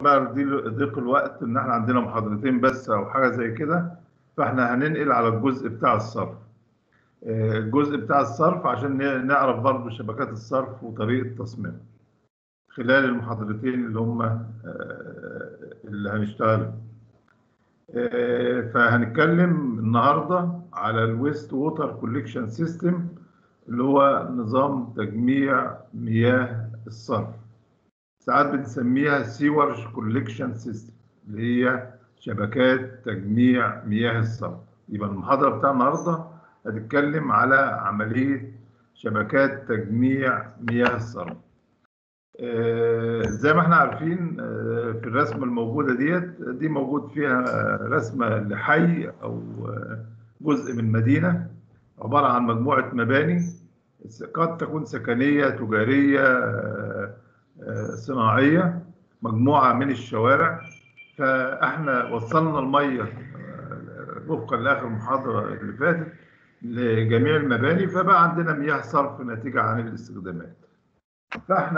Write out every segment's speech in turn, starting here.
بقى دي ضيق الوقت ان احنا عندنا محاضرتين بس او حاجه زي كده، فاحنا هننقل على الجزء بتاع الصرف. الجزء بتاع الصرف عشان نعرف برضه شبكات الصرف وطريقه تصميمها خلال المحاضرتين اللي هم اللي هنشتغل. فهنتكلم النهارده على الويست ووتر كوليكشن سيستم اللي هو نظام تجميع مياه الصرف. ساعات بنسميها سيورج كوليكشن سيستم اللي هي شبكات تجميع مياه الصرف. يبقى المحاضرة بتاع النهارده هتتكلم على عملية شبكات تجميع مياه الصرف. زي ما احنا عارفين في الرسمة الموجودة دي موجود فيها رسمة لحي أو جزء من مدينة عبارة عن مجموعة مباني قد تكون سكنية تجارية صناعية، مجموعة من الشوارع. فاحنا وصلنا المية وفقا لآخر محاضرة اللي فاتت لجميع المباني، فبقى عندنا مياه صرف ناتجة عن الاستخدامات. فاحنا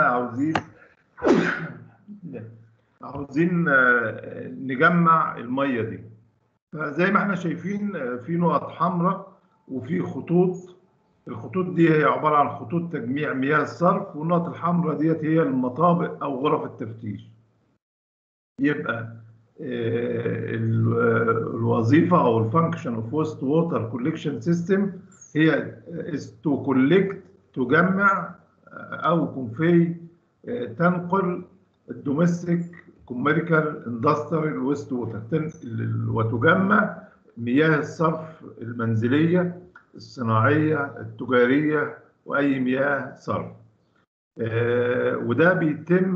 عاوزين نجمع المية دي. فزي ما احنا شايفين في نقط حمراء وفي خطوط. الخطوط دي هي عبارة عن خطوط تجميع مياه الصرف، والنقط الحمراء ديت هي المطابق أو غرف التفتيش. يبقى الوظيفة أو الفانكشن اوف ويست ووتر كوليكشن سيستم هي تو كولكت، تجمع أو كونفي، تنقل الدوميستيك كوميريكال اندستريال ويست ووتر، وتجمع مياه الصرف المنزلية الصناعية التجارية وأي مياه صرف. وده بيتم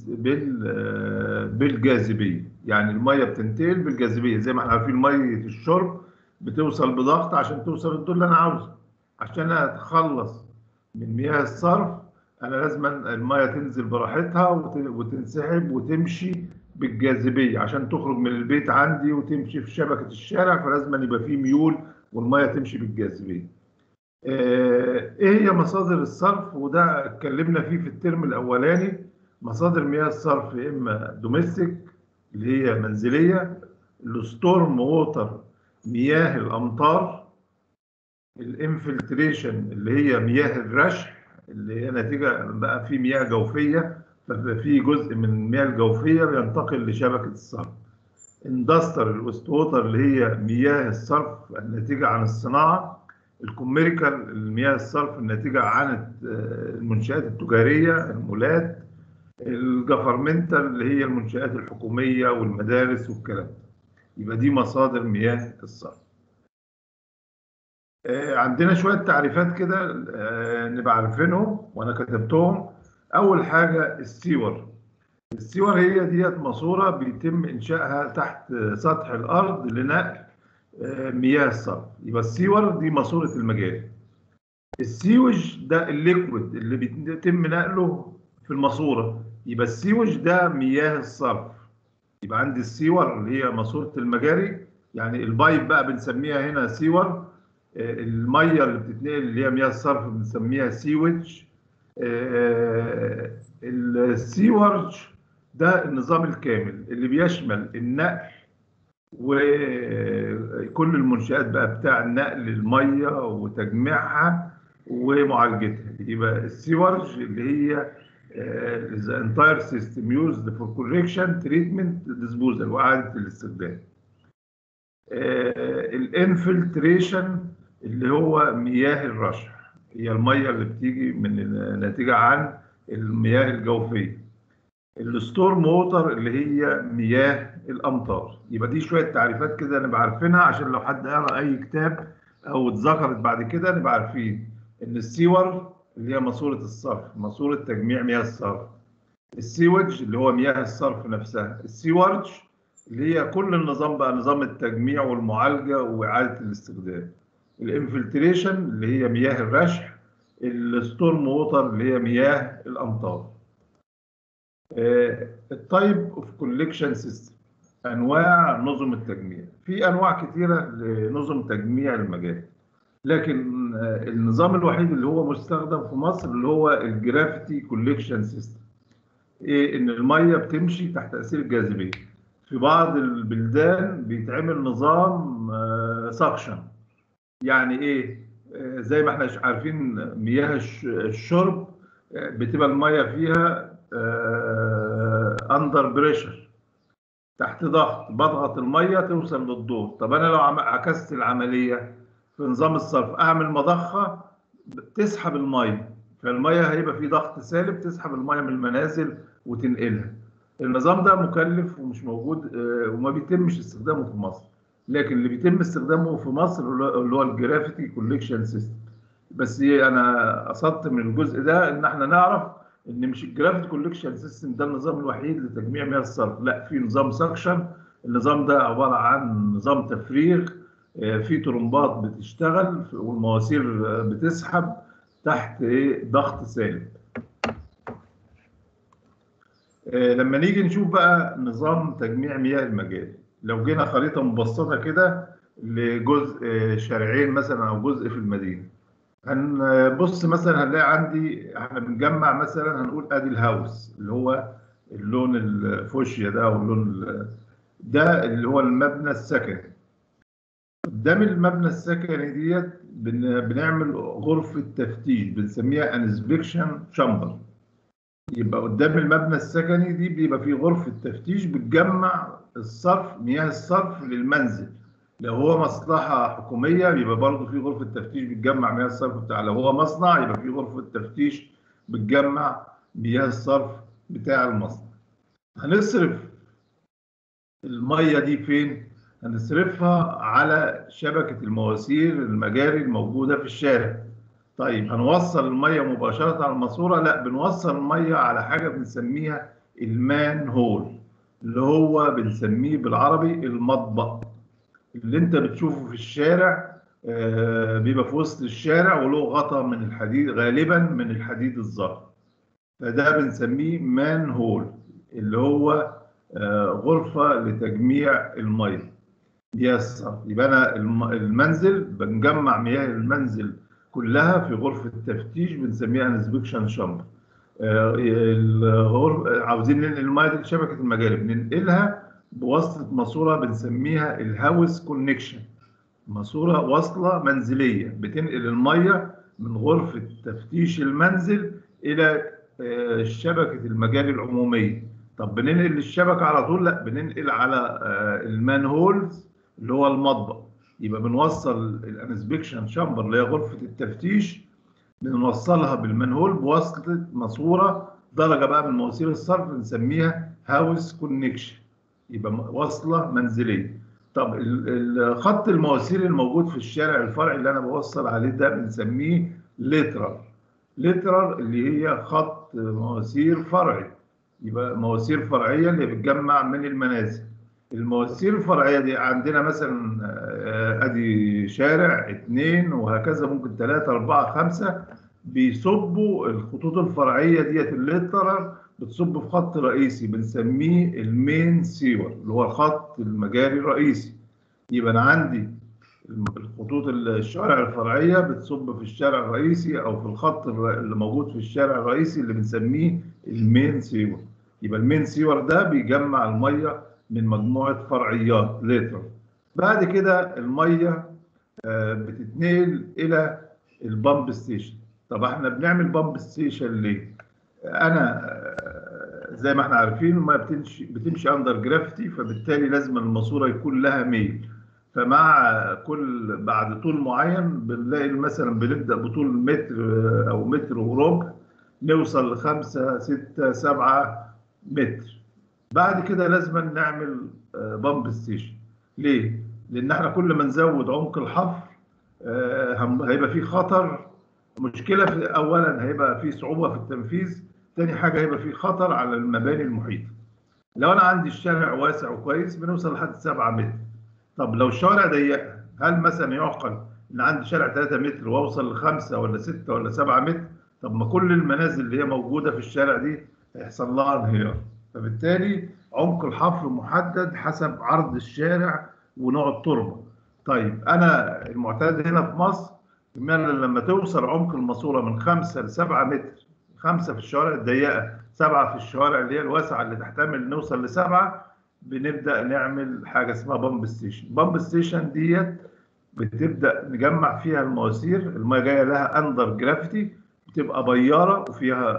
بالجاذبية. يعني المية بتنتقل بالجاذبية. زي ما احنا عارفين مية الشرب بتوصل بضغط عشان توصل الدور اللي أنا عاوزه. عشان أتخلص من مياه الصرف أنا لازم المية تنزل براحتها وتنسحب وتمشي بالجاذبية عشان تخرج من البيت عندي وتمشي في شبكة الشارع، فلازم يبقى فيه ميول والمية تمشي بالجاذبية. ايه هي مصادر الصرف؟ وده اتكلمنا فيه في الترم الاولاني. مصادر مياه الصرف يا اما دوميستيك اللي هي منزليه، الستورم ووتر مياه الامطار، الانفلتريشن اللي هي مياه الرشح اللي هي نتيجه بقى في مياه جوفيه، فبقى في جزء من المياه الجوفيه بينتقل لشبكه الصرف. اندستر الويست ووتر اللي هي مياه الصرف الناتجه عن الصناعه. الكوميريكال المياه الصرف الناتجه عن المنشآت التجاريه المولات. الجفرمنتال اللي هي المنشآت الحكوميه والمدارس والكلام. يبقى دي مصادر مياه الصرف. عندنا شويه تعريفات كده نبقى عارفينهم وانا كتبتهم. اول حاجه السيور. السيور هي ديت ماسوره بيتم انشائها تحت سطح الارض لنقل مياه الصرف. يبقى السيور دي ماسوره المجاري. السيوج ده الليكويد اللي بيتم نقله في الماسوره. يبقى السيوج ده مياه الصرف. يبقى عندي السيور اللي هي ماسوره المجاري، يعني البايب بقى بنسميها هنا سيور. الميه اللي بتتنقل اللي هي مياه الصرف بنسميها سيوج. السيورج ده النظام الكامل اللي بيشمل النقل وكل المنشآت بقى بتاع النقل المية وتجميعها ومعالجتها. يبقى السيورج اللي هي the entire system used for correction treatment disposal وإعادة الاستخدام. الانفلتريشن اللي هو مياه الرشح، هي المية اللي بتيجي من ناتجة عن المياه الجوفية. الستورم ووتر اللي هي مياه الامطار. يبقى دي شويه تعريفات كده نبقى عارفينها عشان لو حد قرا اي كتاب او اتذكرت بعد كده نبقى عارفين ان السيور اللي هي ماسوره الصرف، ماسوره تجميع مياه الصرف. السيوج اللي هو مياه الصرف نفسها. السيورج اللي هي كل النظام بقى، نظام التجميع والمعالجه واعاده الاستخدام. الانفلتريشن اللي هي مياه الرشح. الستورم ووتر اللي هي مياه الامطار. التايب اوف كوليكشن سيستم، انواع نظم التجميع. في انواع كثيره لنظم تجميع المجاري، لكن النظام الوحيد اللي هو مستخدم في مصر اللي هو الجرافيتي كوليكشن سيستم. ايه؟ ان الميه بتمشي تحت تاثير الجاذبيه. في بعض البلدان بيتعمل نظام سكشن. يعني ايه؟ زي ما احنا عارفين مياه الشرب بتبقى الميه فيها اندر بريشر، تحت ضغط، بضغط الميه توصل للدور. طب انا لو عكست العمليه في نظام الصرف، اعمل مضخه تسحب الميه، فالميه هيبقى في ضغط سالب تسحب الميه من المنازل وتنقلها. النظام ده مكلف ومش موجود وما بيتمش استخدامه في مصر. لكن اللي بيتم استخدامه في مصر اللي هو الجرافيتي كوليكشن سيستم. بس انا قصدت من الجزء ده ان احنا نعرف ان مش الجرافيتي كوليكشن سيستم ده النظام الوحيد لتجميع مياه الصرف، لا، في نظام سكشن. النظام ده عباره عن نظام تفريغ، في طرمبات بتشتغل والمواسير بتسحب تحت ضغط سالب. لما نيجي نشوف بقى نظام تجميع مياه المجاري، لو جينا خريطة مبسطة كده لجزء شارعين مثلا أو جزء في المدينة، هنبص مثلا هنلاقي عندي احنا بنجمع مثلا، هنقول ادي الهاوس اللي هو اللون الفوشيا ده، او اللون ده اللي هو المبنى السكني. قدام المبنى السكني ديت بنعمل غرفة تفتيش بنسميها انسبكشن شامبر. يبقى قدام المبنى السكني دي بيبقى فيه غرفة تفتيش بتجمع الصرف، مياه الصرف للمنزل. لو هو مصلحة حكومية يبقى برضه في غرفة تفتيش بتجمع مياه الصرف بتاع، لو هو مصنع يبقى في غرفة تفتيش بتجمع مياه الصرف بتاع المصنع. هنصرف المية دي فين؟ هنصرفها على شبكة المواسير المجاري الموجودة في الشارع. طيب هنوصل المية مباشرة على الماسورة؟ لا، بنوصل المية على حاجة بنسميها المان هول، اللي هو بنسميه بالعربي المطبق. اللي انت بتشوفه في الشارع بيبقى في وسط الشارع وله غطا من الحديد، غالبا من الحديد الزهر، فده بنسميه مان هول، اللي هو غرفة لتجميع المية. يس، يبقى انا المنزل بنجمع مياه المنزل كلها في غرفة تفتيش بنسميها انسبكشن شامبر. عاوزين ننقل المياه دي لشبكة المجاري، بننقلها بواسطة ماسورة بنسميها الهاوس كونكشن، ماسورة واصلة منزلية بتنقل المية من غرفة تفتيش المنزل إلى شبكة المجاري العمومية. طب بننقل الشبكة على طول؟ لا، بننقل على المان هولز اللي هو المطبق. يبقى بنوصل الانسبكشن شامبر اللي هي غرفة التفتيش، بنوصلها بالمنهول بواسطة ماسورة درجة بقى من مواسير الصرف بنسميها هاوس كونكشن، يبقى واصلة منزلية. طب خط المواسير الموجود في الشارع الفرعي اللي أنا بوصل عليه ده بنسميه ليترال. ليترال اللي هي خط مواسير فرعي، يبقى مواسير فرعية اللي بتجمع من المنازل. المواسير الفرعية دي عندنا مثلا ادي شارع اتنين وهكذا، ممكن تلاتة اربعة خمسة، بيصبوا الخطوط الفرعية ديت الليترال بتصب في خط رئيسي بنسميه المين سيور اللي هو الخط المجاري الرئيسي. يبقى انا عندي الخطوط الشوارع الفرعية بتصب في الشارع الرئيسي او في الخط اللي موجود في الشارع الرئيسي اللي بنسميه المين سيور. يبقى المين سيور ده بيجمع المية من مجموعة فرعيات ليتر. بعد كده المية بتتنقل إلى البامب ستيشن. طب احنا بنعمل بامب ستيشن ليه؟ أنا زي ما احنا عارفين المية بتمشي أندر جرافيتي، فبالتالي لازم الماسورة يكون لها ميل. فمع كل بعد طول معين بنلاقي مثلا بنبدأ بطول متر أو متر وربع، نوصل لخمسة ستة سبعة متر. بعد كده لازم نعمل بامب ستيشن. ليه؟ لأن احنا كل ما نزود عمق الحفر هيبقى في خطر. مشكلة في أولا هيبقى في صعوبة في التنفيذ، تاني حاجة هيبقى في خطر على المباني المحيطة. لو أنا عندي الشارع واسع وكويس بنوصل لحد 7 متر. طب لو الشوارع ضيقة، هل مثلا يعقل إن عندي شارع 3 متر وأوصل لخمسة ولا 6 ولا 7 متر؟ طب ما كل المنازل اللي هي موجودة في الشارع دي هيحصل لها انهيار. فبالتالي عمق الحفر محدد حسب عرض الشارع ونوع التربة. طيب أنا المعتاد هنا في مصر لما توصل عمق الماسورة من 5 ل 7 متر، 5 في الشوارع الضيقة 7 في الشوارع اللي هي الواسعه اللي تحتمل نوصل ل7، بنبدا نعمل حاجه اسمها بامب ستيشن. بامب ستيشن ديت بتبدا نجمع فيها المواسير، الميه جايه لها اندر جرافيتي، بتبقى بياره وفيها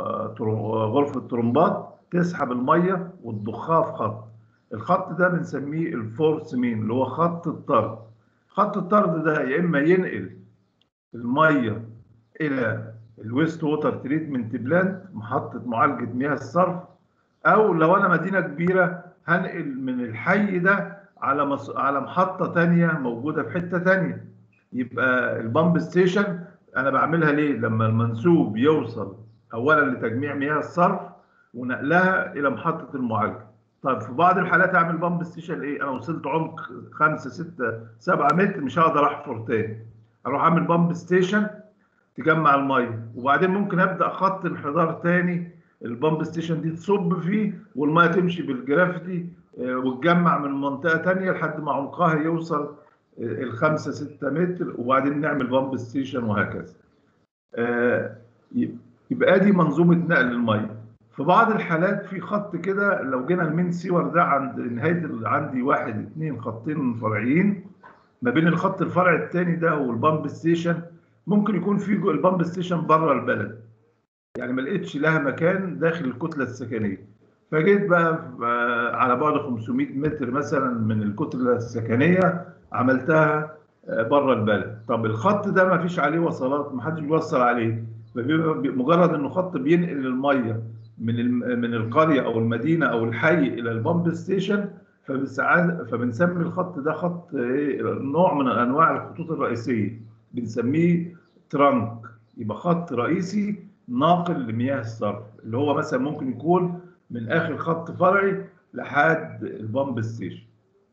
غرفه طرمبات تسحب الميه وتضخها في خط. الخط ده بنسميه الفورس مين، اللي هو خط الطرد. خط الطرد ده يا اما ينقل الميه الى الويست ووتر تريتمنت بلانت، محطه معالجه مياه الصرف، او لو انا مدينه كبيره هنقل من الحي ده على محطه تانية موجوده في حته تانية. يبقى البامب ستيشن انا بعملها ليه؟ لما المنسوب يوصل اولا لتجميع مياه الصرف ونقلها الى محطه المعالجه. طيب في بعض الحالات اعمل بامب ستيشن ايه؟ انا وصلت عمق 5 6 7 متر مش هقدر احفر تاني، اروح اعمل بامب ستيشن تجمع الميه، وبعدين ممكن ابدا خط انحدار تاني البامب ستيشن دي تصب فيه والميه تمشي بالجرافيتي وتجمع من منطقه تانيه لحد ما عمقها يوصل الخمسة 6 متر، وبعدين نعمل بامب ستيشن وهكذا. آه، يبقى دي منظومه نقل الميه. في بعض الحالات في خط كده لو جينا المين سيور ده عند نهايه عندي 1 2 خطين فرعيين ما بين الخط الفرع الثاني ده والبامب ستيشن، ممكن يكون في البامب ستيشن بره البلد، يعني ما لقيتش لها مكان داخل الكتله السكنيه، فجيت بقى على بعد 500 متر مثلا من الكتله السكنيه عملتها بره البلد. طب الخط ده ما فيش عليه وصلات، ما حدش بيوصل عليه، مجرد انه خط بينقل الميه من القريه او المدينه او الحي الى البامب ستيشن، فبنسمي الخط ده خط نوع من انواع الخطوط الرئيسيه، بنسميه ترانك. يبقى خط رئيسي ناقل لمياه الصرف، اللي هو مثلا ممكن يكون من اخر خط فرعي لحد البامب ستيشن.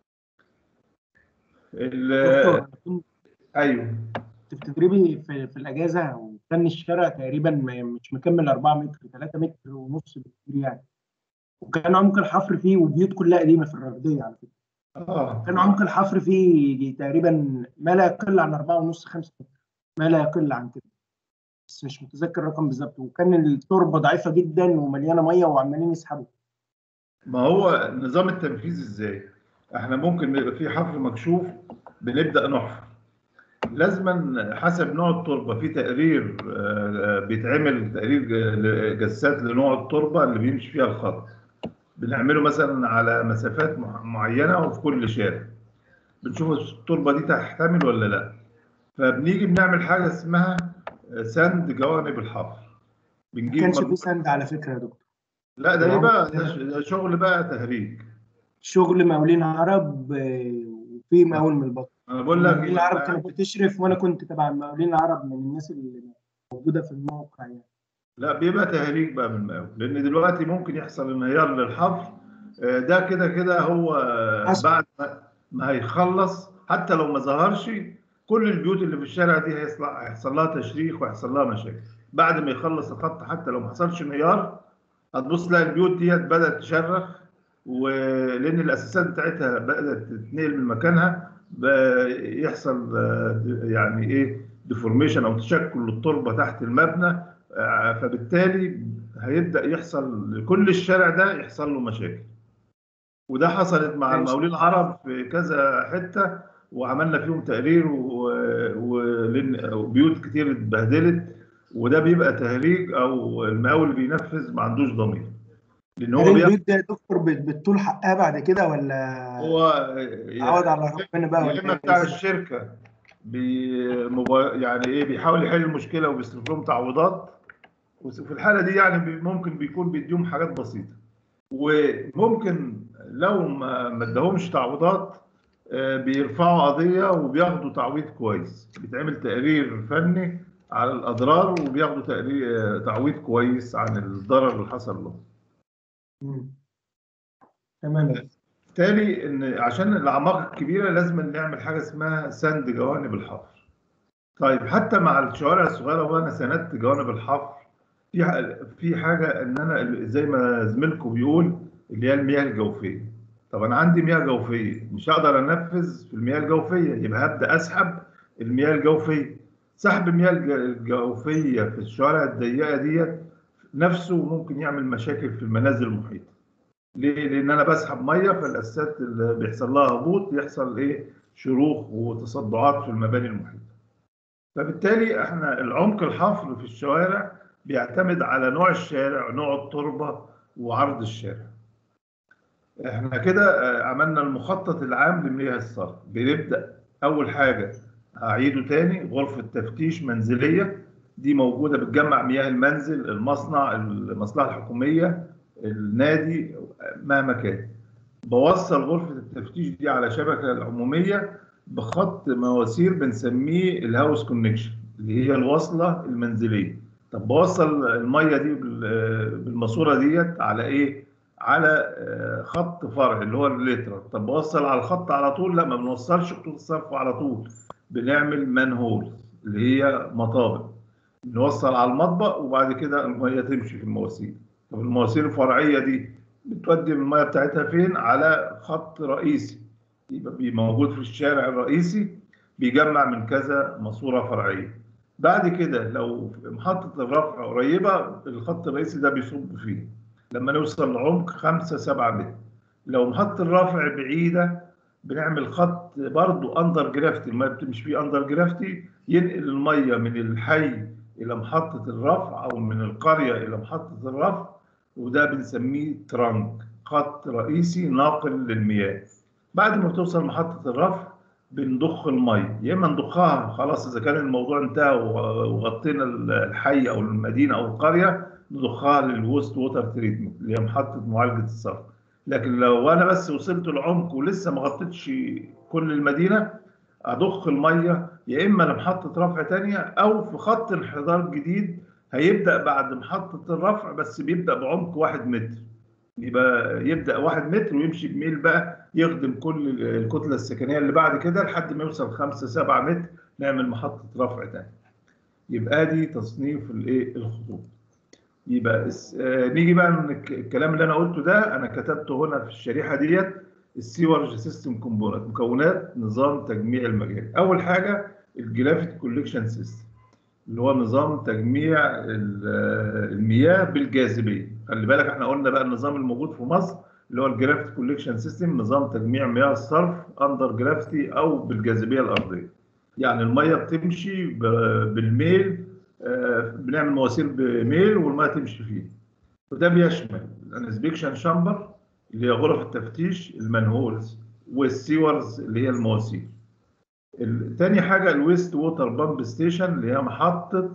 دكتور أنا كنت ايوه في تدريبي في الاجازه، وكان الشارع تقريبا مش مكمل 4 متر، 3 متر ونص بالكتير يعني. وكان عمق الحفر فيه، والبيوت كلها قديمه في الرغديه على فكره. اه كان عمق الحفر فيه يجي تقريبا ما لا يقل عن 4 ونص 5 متر، ما لا يقل عن كده، بس مش متذكر الرقم بالظبط. وكان التربه ضعيفه جدا ومليانه ميه وعمالين يسحبوا. ما هو نظام التنفيذ ازاي؟ احنا ممكن يبقى في حفر مكشوف بنبدا نحفر، لازما حسب نوع التربه في تقرير بيتعمل تقرير جسات لنوع التربه اللي بيمشي فيها الخط، بنعمله مثلا على مسافات معينه وفي كل شارع، بنشوف التربه دي تحتمل ولا لا، فبنيجي بنعمل حاجه اسمها سند جوانب الحفر. ما بنجيب كانش فيه مجموعه. سند على فكره يا دكتور. لا ده طول ايه عمري بقى، ده شغل بقى تهريج. شغل مقاولين عرب، وفي مقاول من البطن. انا بقول لك المقاولين العرب يبقى كانت بتشرف، وانا كنت تبع المقاولين العرب من الناس اللي موجوده في الموقع يعني. لا بيبقى تهريج بقى من المقاول، لان دلوقتي ممكن يحصل انهيار للحفر. ده كده كده هو حصل. بعد ما هيخلص حتى لو ما ظهرش، كل البيوت اللي في الشارع دي هيحصل لها تشريخ ويحصل لها مشاكل بعد ما يخلص الخط. حتى لو ما حصلش انهيار هتبص تلاقي البيوت ديت بدأت تشرخ، ولأن الأساسات بتاعتها بدأت تتنقل من مكانها، يحصل يعني إيه ديفورميشن أو تشكل للتربة تحت المبنى، فبالتالي هيبدأ يحصل لكل الشارع ده يحصل له مشاكل. وده حصلت مع ماشي. المقاولين العرب في كذا حتة، وعملنا فيهم تقرير وبيوت كتير اتبهدلت، وده بيبقى تهريج او المقاول اللي بينفذ ما عندوش ضمير، لان هل هو البيوت دي يا دكتور بتطول حقها بعد كده، ولا هو عوض على ربنا بقى، يا ولا اما ايه بتاع بالظبط؟ الشركه يعني ايه بيحاول يحل المشكله وبيصرف لهم تعويضات، وفي الحاله دي يعني ممكن بيكون بيديهم حاجات بسيطه، وممكن لو ما اداهمش تعويضات بيرفعوا قضيه وبياخدوا تعويض كويس، بيتعمل تقرير فني على الاضرار وبياخدوا تقرير تعويض كويس عن الضرر اللي حصل له. مم. تمام. بالتالي ان عشان الاعماق الكبيره لازم نعمل حاجه اسمها سند جوانب الحفر. طيب حتى مع الشوارع الصغيره وانا سندت جوانب الحفر، في حاجه ان انا زي ما زميلكم بيقول اللي هي المياه الجوفيه. طب انا عندي مياه جوفيه مش هقدر انفذ في المياه الجوفيه، يبقى هبدا اسحب المياه الجوفيه. سحب المياه الجوفيه في الشوارع الضيقه ديت نفسه ممكن يعمل مشاكل في المنازل المحيطه. ليه؟ لان انا بسحب ميه، فالاساسات اللي بيحصل لها هبوط يحصل ايه؟ شروخ وتصدعات في المباني المحيطه. فبالتالي احنا العمق الحفر في الشوارع بيعتمد على نوع الشارع، نوع التربه، وعرض الشارع. احنا كده عملنا المخطط العام لمياه الصرف. بنبدا اول حاجه، هعيده تاني، غرفه تفتيش منزليه، دي موجوده بتجمع مياه المنزل، المصنع، المصلحه الحكوميه، النادي، مهما كان. بوصل غرفه التفتيش دي على شبكه العموميه بخط مواسير بنسميه الهاوس كونكشن، اللي هي الوصله المنزليه. طب بوصل الميه دي بالماسوره ديت على ايه؟ على خط فرعي اللي هو الليترال. طب بوصل على الخط على طول؟ لا، ما بنوصلش خطوط الصرف على طول، بنعمل مانهول اللي هي مطابق، نوصل على المطبق وبعد كده الميه تمشي في المواسير. طب المواسير الفرعيه دي بتودي الميه بتاعتها فين؟ على خط رئيسي، يبقى موجود في الشارع الرئيسي، بيجمع من كذا ماسوره فرعيه. بعد كده لو محطه الرفع قريبه، الخط الرئيسي ده بيصب فيه لما نوصل لعمق 5-7 متر. لو محطة الرفع بعيدة بنعمل خط برضو اندر جرافتي، الميه بتمشي فيه اندر جرافتي، ينقل الميه من الحي الى محطة الرفع او من القرية الى محطة الرفع، وده بنسميه ترانك، خط رئيسي ناقل للمياه. بعد ما توصل محطة الرفع بنضخ الميه، يا اما نضخها خلاص اذا كان الموضوع انتهى وغطينا الحي او المدينه او القريه، نضخها للوست ووتر تريتمنت اللي هي محطه معالجه الصرف. لكن لو انا بس وصلت العمق ولسه ما غطيتش كل المدينه، اضخ الميه يا اما لمحطه رفع ثانيه او في خط انحدار جديد هيبدا بعد محطه الرفع، بس بيبدا بعمق 1 متر. يبقى يبدا 1 متر ويمشي بميل بقى يخدم كل الكتله السكنيه اللي بعد كده لحد ما يوصل 5-7 متر، نعمل محطه رفع ثانيه. يبقى دي تصنيف الايه؟ الخطوط. يبقى نيجي بقى من الكلام اللي انا قلته ده، انا كتبته هنا في الشريحه ديت السيورج سيستم كومبوننت، مكونات نظام تجميع المجاري. اول حاجه الجرافيت كوليكشن سيستم، اللي هو نظام تجميع المياه بالجاذبيه. خلي بالك احنا قلنا بقى النظام الموجود في مصر اللي هو الجرافيت كوليكشن سيستم، نظام تجميع مياه الصرف اندر جرافيتي او بالجاذبيه الارضيه. يعني الميه بتمشي بالميل، بنعمل مواسير بميل والميه تمشي فيه. وده بيشمل الانسبكشن شامبر اللي هي غرف التفتيش، المانهولز، والسيورز اللي هي المواسير. تاني حاجه الويست ووتر بامب ستيشن اللي هي محطه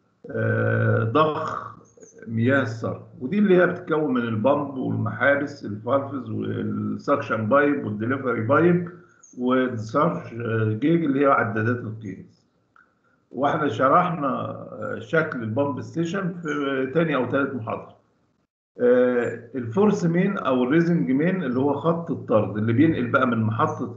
ضخ مياه الصرف، ودي اللي هي بتتكون من البامب والمحابس، الفالفز والسكشن بايب والدليفري بايب والصرف جيج اللي هي عدادات القياس. واحنا شرحنا شكل البامب ستيشن في تاني او ثالث محاضره. الفورس مين او الريزنج مين اللي هو خط الطرد اللي بينقل بقى من محطه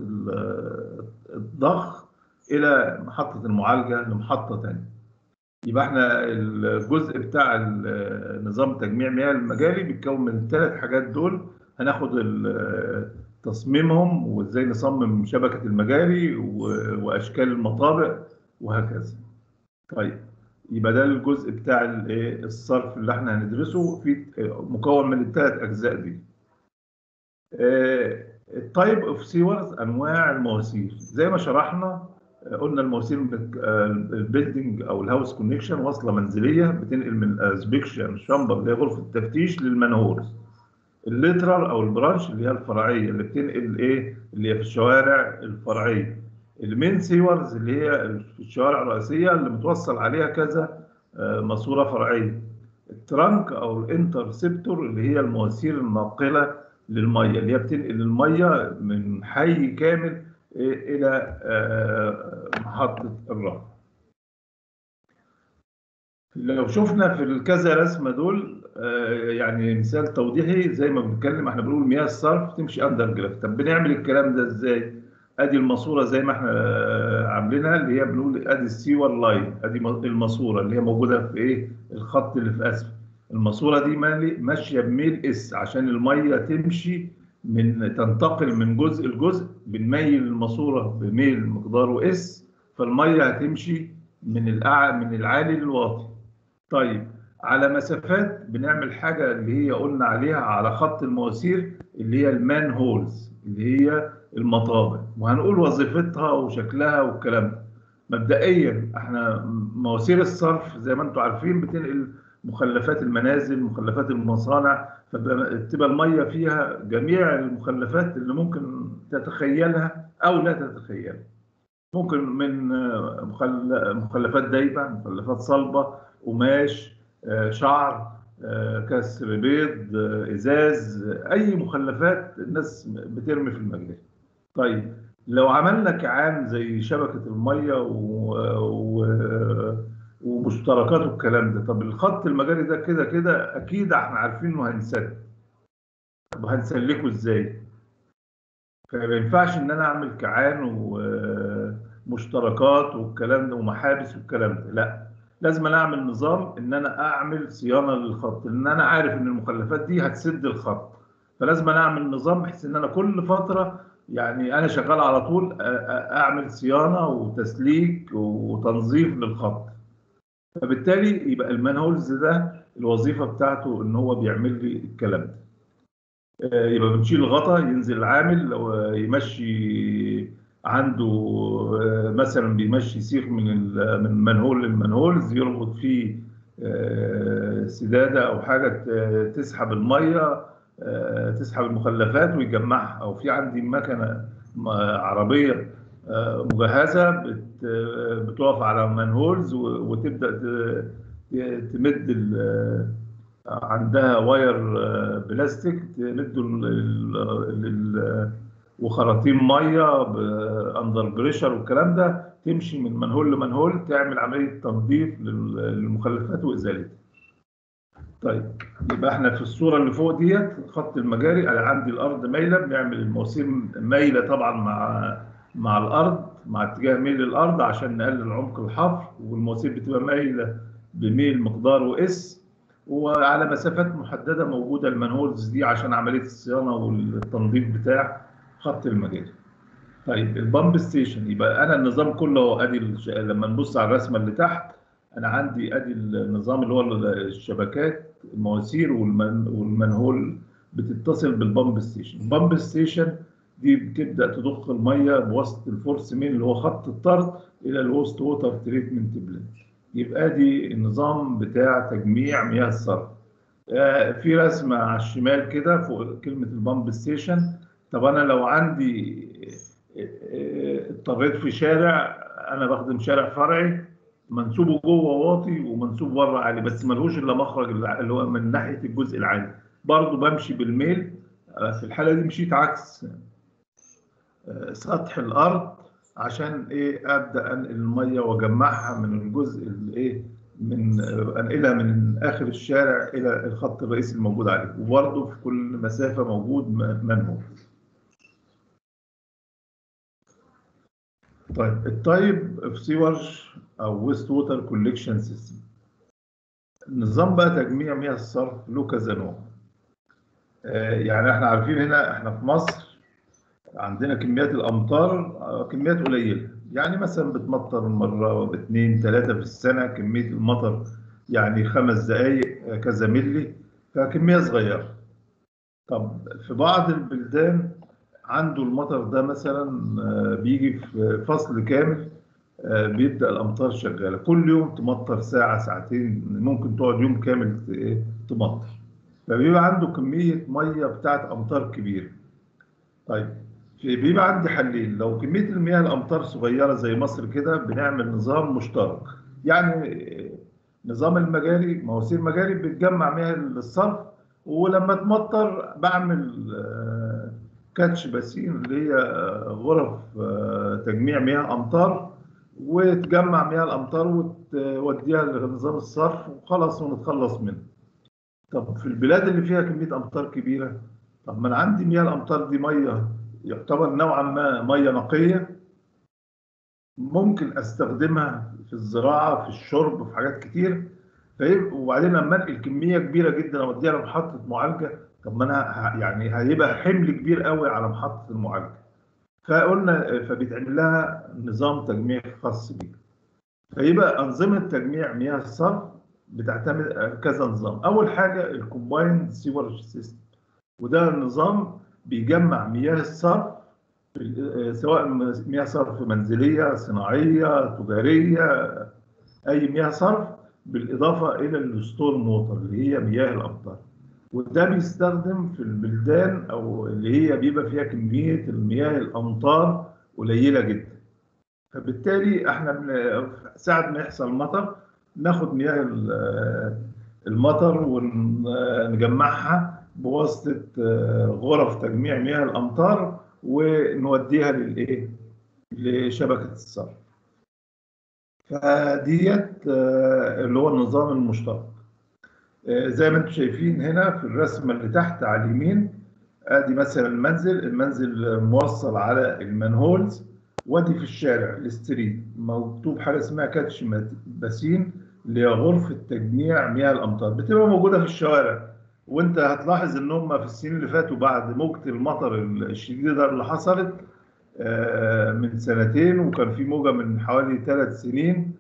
الضخ الى محطه المعالجه لمحطه ثانيه. يبقى احنا الجزء بتاع نظام تجميع مياه المجاري بيتكون من الثلاث حاجات دول. هناخد تصميمهم وازاي نصمم شبكه المجاري واشكال المطابق وهكذا. طيب يبقى ده الجزء بتاع الصرف اللي احنا هندرسه، في مكون من الثلاث اجزاء دي. التايب اوف سيورز، انواع المواسير زي ما شرحنا. قلنا المواسير البيلدنج او الهاوس كونكشن وصله منزليه بتنقل من الاسبكشن شامبر اللي هي غرفه التفتيش للمانهولز. الليترال او البرانش اللي هي الفرعيه اللي بتنقل ايه؟ اللي هي في الشوارع الفرعيه. المين سيورز اللي هي في الشوارع الرئيسيه اللي متوصل عليها كذا ماسوره فرعيه. الترانك او الانترسبتور اللي هي المواسير الناقله للميه اللي هي بتنقل الميه من حي كامل الى محطه الرفع. لو شفنا في الكذا رسمه دول يعني مثال توضيحي زي ما بنتكلم احنا بنقول مياه الصرف تمشي اندر جراف. طب بنعمل الكلام ده ازاي؟ ادي الماسوره زي ما احنا عاملينها اللي هي بنقول ادي السيور لاين، ادي الماسوره اللي هي موجوده في ايه؟ الخط اللي في اسفل. الماسوره دي ماشيه بميل اس عشان الميه تمشي تنتقل من جزء لجزء. بنميل الماسوره بميل مقداره اس، فالميه هتمشي من العالي للواطي. طيب على مسافات بنعمل حاجه اللي هي قلنا عليها على خط المواسير، اللي هي المان هولز، اللي هي المطابق، وهنقول وظيفتها وشكلها والكلام ده. مبدئيا احنا مواسير الصرف زي ما انتم عارفين بتنقل مخلفات المنازل، مخلفات المصانع، فتبقى الميه فيها جميع المخلفات اللي ممكن تتخيلها او لا تتخيلها. ممكن من مخلفات دايبه، مخلفات صلبه، قماش، شعر، كسر بيض، ازاز، اي مخلفات الناس بترمي في المجاري. طيب لو عملنا كعان زي شبكه الميه ومشتركات والكلام ده، طب الخط المجاري ده كده كده اكيد احنا عارفين انه هينسد. طب هنسلكه ازاي؟ فما ينفعش ان انا اعمل كعان ومشتركات والكلام ده ومحابس والكلام ده، لا. لازم أنا اعمل نظام ان انا اعمل صيانه للخط، لان انا عارف ان المخلفات دي هتسد الخط. فلازم أنا اعمل نظام بحيث ان انا كل فتره، يعني انا شغال على طول اعمل صيانه وتسليك وتنظيف للخط. فبالتالي يبقى المانهولز ده الوظيفه بتاعته ان هو بيعمل لي الكلام ده. يبقى بنشيل الغطا، ينزل العامل لو يمشي عنده مثلا بيمشي سيخ من منهول للمنهول، يربط فيه سداده او حاجه تسحب الميه، تسحب المخلفات ويجمعها. او في عندي مكنه عربيه مجهزه بتقف على منهولز وتبدا تمد عندها واير بلاستيك تمده وخراطيم ميه اندر بريشر والكلام ده، تمشي من منهول لمنهول تعمل عمليه تنظيف للمخلفات وازالتها. طيب يبقى احنا في الصوره اللي فوق ديت خط المجاري، انا عندي الارض مايله، بنعمل المواسير مايله طبعا مع الارض، مع اتجاه ميل الارض عشان نقلل عمق الحفر، والمواسير بتبقى مايله بميل مقداره اس، وعلى مسافات محدده موجوده المانهولز دي عشان عمليه الصيانه والتنظيف بتاع خط المجاري. طيب البامب ستيشن، يبقى انا النظام كله ادي لما نبص على الرسمه اللي تحت، انا عندي ادي النظام اللي هو الشبكات، المواسير والمنهول بتتصل بالبامب ستيشن. البامب ستيشن دي بتبدا تضخ الميه بواسطه الفورس مين اللي هو خط الطرد الى الوست ووتر تريتمنت بلانت. يبقى دي النظام بتاع تجميع مياه الصرف. في رسمه على الشمال كده فوق كلمه البامب ستيشن. طب انا لو عندي اضطريت في شارع، انا بخدم شارع فرعي منسوبه جوه واطي ومنسوب بره عالي، بس ملهوش الا مخرج اللي هو من ناحيه الجزء العالي، برضه بمشي بالميل. في الحاله دي مشيت عكس سطح الارض عشان ايه؟ ابدا انقل الميه واجمعها من الجزء الايه، من انقلها من اخر الشارع الى الخط الرئيسي الموجود عليه، وبرضه في كل مسافه موجود منهول. طيب التايب اوف سيورج او ويست ووتر كوليكشن سيستم، نظام بقى تجميع مياه الصرف له كذا نوع. يعني احنا عارفين هنا احنا في مصر عندنا كميات الامطار كميات قليله، يعني مثلا بتمطر مره باثنين ثلاثه في السنه، كميه المطر يعني 5 دقائق كذا ملي، فكميه صغيره. طب في بعض البلدان عنده المطر ده مثلا بيجي في فصل كامل، بيبدأ الأمطار شغالة كل يوم، تمطر ساعة ساعتين، ممكن تقعد يوم كامل تمطر، فبيبقى عنده كمية مية بتاعت أمطار كبيرة. طيب بيبقى عندي حلين، لو كمية المياه الأمطار صغيرة زي مصر كده بنعمل نظام مشترك، يعني نظام المجاري، مواسير مجاري بتجمع مياه الصرف، ولما تمطر بعمل كاتش باسين اللي هي غرف تجميع مياه أمطار، وتجمع مياه الأمطار وتوديها لنظام الصرف وخلاص ونتخلص منه. طب في البلاد اللي فيها كمية أمطار كبيرة، طب ما أنا عندي مياه الأمطار دي مية يعتبر نوعا ما مية نقية، ممكن استخدمها في الزراعه، في الشرب، في حاجات كتير. وبعدين لما انقل كميه كبيره جدا اوديها لمحطه معالجه، طب ما انا يعني هيبقى حمل كبير قوي على محطه المعالجه. فقلنا فبيتعمل لها نظام تجميع خاص بيها. فيبقى انظمه تجميع مياه الصرف بتعتمد كذا نظام. اول حاجه الكومبايند سيور سيستم، وده نظام بيجمع مياه الصرف، سواء مياه صرف منزليه صناعيه تجاريه، اي مياه صرف، بالاضافه الى الستورم ووتر اللي هي مياه الامطار. وده بيستخدم في البلدان او اللي هي بيبقى فيها كميه المياه الامطار قليله جدا. فبالتالي احنا ساعة ما يحصل مطر ناخد مياه المطر ونجمعها بواسطة غرف تجميع مياه الأمطار ونوديها للإيه؟ لشبكة الصرف. فديت اللي هو النظام المشترك. زي ما انتم شايفين هنا في الرسمة اللي تحت على اليمين، ادي مثلا المنزل موصل على المانهولز، وادي في الشارع الستريت مكتوب حاجه اسمها كاتش باسين اللي هي غرفه تجميع مياه الامطار، بتبقى موجوده في الشوارع. وانت هتلاحظ ان هم في السنين اللي فاتوا بعد موجه المطر الشديده اللي حصلت من سنتين، وكان في موجه من حوالي 3 سنين،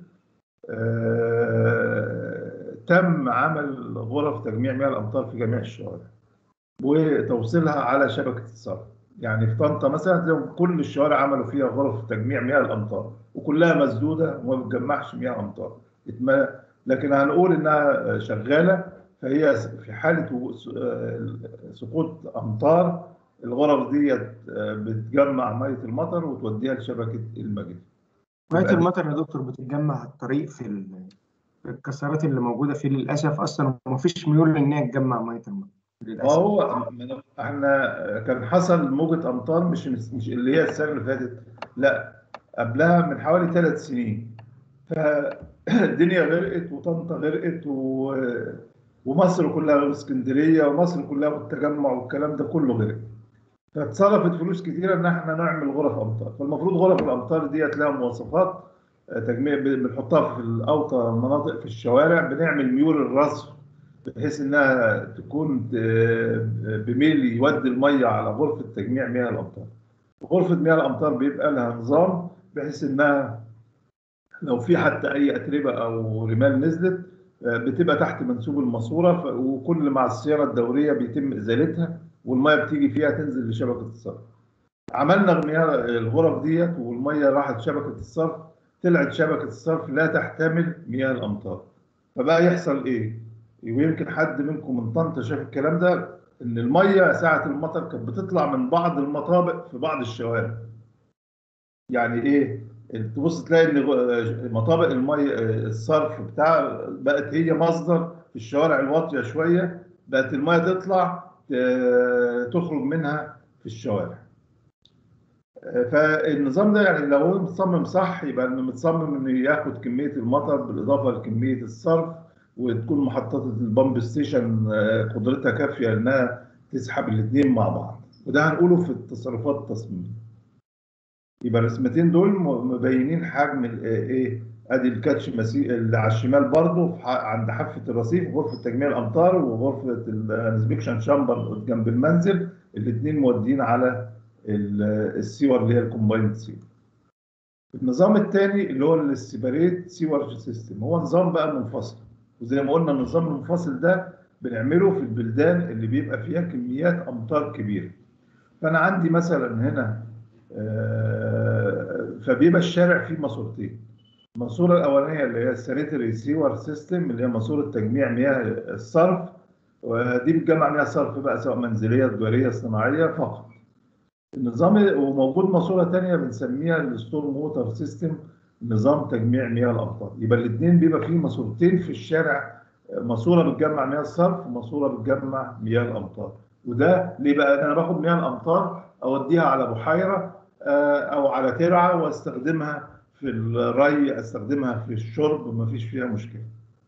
تم عمل غرف تجميع مياه الامطار في جميع الشوارع وتوصيلها على شبكة الصرف. يعني في طنطا مثلا كل الشوارع عملوا فيها غرف تجميع مياه الأمطار وكلها مسدودة وما بتجمعش مياه أمطار، لكن هنقول إنها شغالة. فهي في حالة سقوط أمطار الغرف ديت بتجمع مية المطر وتوديها لشبكة المجاري. مية المطر يا دكتور بتتجمع على الطريق في الكسرات اللي موجودة فيه، للأسف أصلا ومفيش ميول إن هي تجمع مية المطر ما للأسف. هو احنا كان حصل موجة امطار مش اللي هي السنة اللي فاتت، لا قبلها من حوالي 3 سنين. فالدنيا غرقت وطنطا غرقت ومصر كلها واسكندرية ومصر كلها والتجمع والكلام ده كله غرق. فاتصرفت فلوس كتيرة ان احنا نعمل غرف امطار. فالمفروض غرف الامطار ديت لها مواصفات تجميع، بنحطها في الاوطى مناطق في الشوارع، بنعمل ميول الرصف بحيث انها تكون بميل يودي الميه على غرفه تجميع مياه الامطار. غرفه مياه الامطار بيبقى لها نظام بحيث انها لو في حتى اي اتربه او رمال نزلت بتبقى تحت منسوب الماسوره، وكل مع الصيانه الدوريه بيتم ازالتها والميه بتيجي فيها تنزل لشبكه الصرف. عملنا مياه الغرف ديت والميه راحت شبكه الصرف، طلعت شبكه الصرف لا تحتمل مياه الامطار. فبقى يحصل ايه؟ ويمكن حد منكم من طنطا شاف الكلام ده، ان الميه ساعه المطر كانت بتطلع من بعض المطابق في بعض الشوارع. يعني ايه؟ تبص تلاقي ان مطابق الميه الصرف بتاع بقت هي مصدر في الشوارع الواطيه شويه، بقت الميه تطلع تخرج منها في الشوارع. فالنظام ده يعني لو هو متصمم صح يبقى انه متصمم انه ياخد كميه المطر بالاضافه لكميه الصرف، وتكون محطات البامب ستيشن قدرتها كافيه انها تسحب الاثنين مع بعض. وده هنقوله في التصرفات التصميميه. يبقى الرسمتين دول مبينين حجم ايه. ادي الكاتش اللي على الشمال برضه عند حافه الرصيف غرفه تجميع الامطار، وغرفه الانسبكشن شامبر جنب المنزل، الاثنين مودين على السيور اللي هي الكومبايند سيور. النظام الثاني اللي هو السيبريت سيور سيستم هو نظام بقى منفصل. وزي ما قلنا النظام المنفصل ده بنعمله في البلدان اللي بيبقى فيها كميات امطار كبيره. فانا عندي مثلا هنا فبيبقى الشارع فيه ماسورتين. الماسوره الاولانيه اللي هي السانيتري سيور سيستم اللي هي ماسوره تجميع مياه الصرف، ودي بتجمع مياه الصرف بقى سواء منزليه تجاريه صناعيه فقط. النظام وموجود ماسوره ثانيه بنسميها الستورم ووتر سيستم، نظام تجميع مياه الامطار. يبقى الاثنين بيبقى فيه ماسورتين في الشارع، ماسوره بتجمع مياه الصرف وماسوره بتجمع مياه الامطار. وده ليه بقى؟ انا باخد مياه الامطار اوديها على بحيره او على ترعه واستخدمها في الري، استخدمها في الشرب، مفيش فيها مشكله.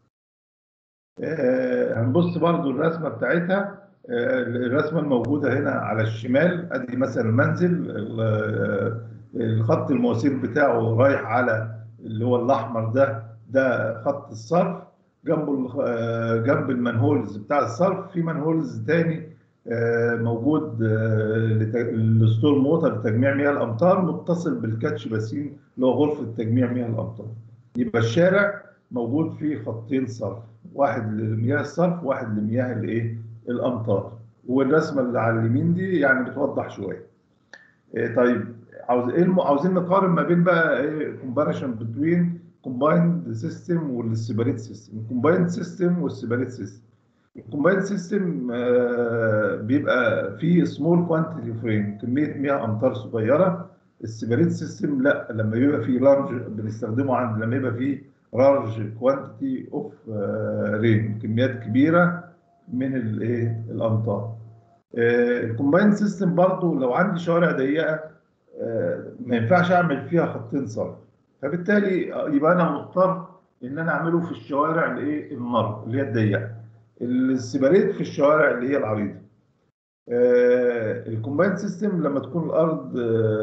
هنبص برضو الرسمه بتاعتها. الرسمه الموجوده هنا على الشمال ادي مثلا المنزل، الخط المواسير بتاعه رايح على اللي هو الاحمر ده خط الصرف. جنبه جنب المنهولز بتاع الصرف في منهولز تاني موجود للستورم ووتر لتجميع مياه الامطار، متصل بالكاتش باسين اللي هو غرفه تجميع مياه الامطار. يبقى الشارع موجود فيه خطين صرف، واحد لمياه الصرف وواحد لمياه الايه الامطار. والرسمه اللي على اليمين دي يعني بتوضح شويه. طيب عاوزين نقارن ما بين بقى ايه كومباريشن بتوين كومبايند سيستم والسيبريت سيستم. الكومبايند سيستم والسيبريت سيستم. الكومبايند سيستم بيبقى فيه سمول كوانتيتي فريم، كميه مياه امطار صغيره. السيبريت سيستم لا، لما يبقى فيه لارج بنستخدمه لما يبقى فيه لارج كوانتيتي اوف رين، كميات كبيره من الايه الامطار. الكومبايند سيستم برضو لو عندي شوارع ضيقه ما ينفعش اعمل فيها خطين صرف، فبالتالي يبقى انا مضطر ان انا اعمله في الشوارع الايه النار اللي هي الضيقه، السيبريت في الشوارع اللي هي العريضه. الكومبايند سيستم لما تكون الارض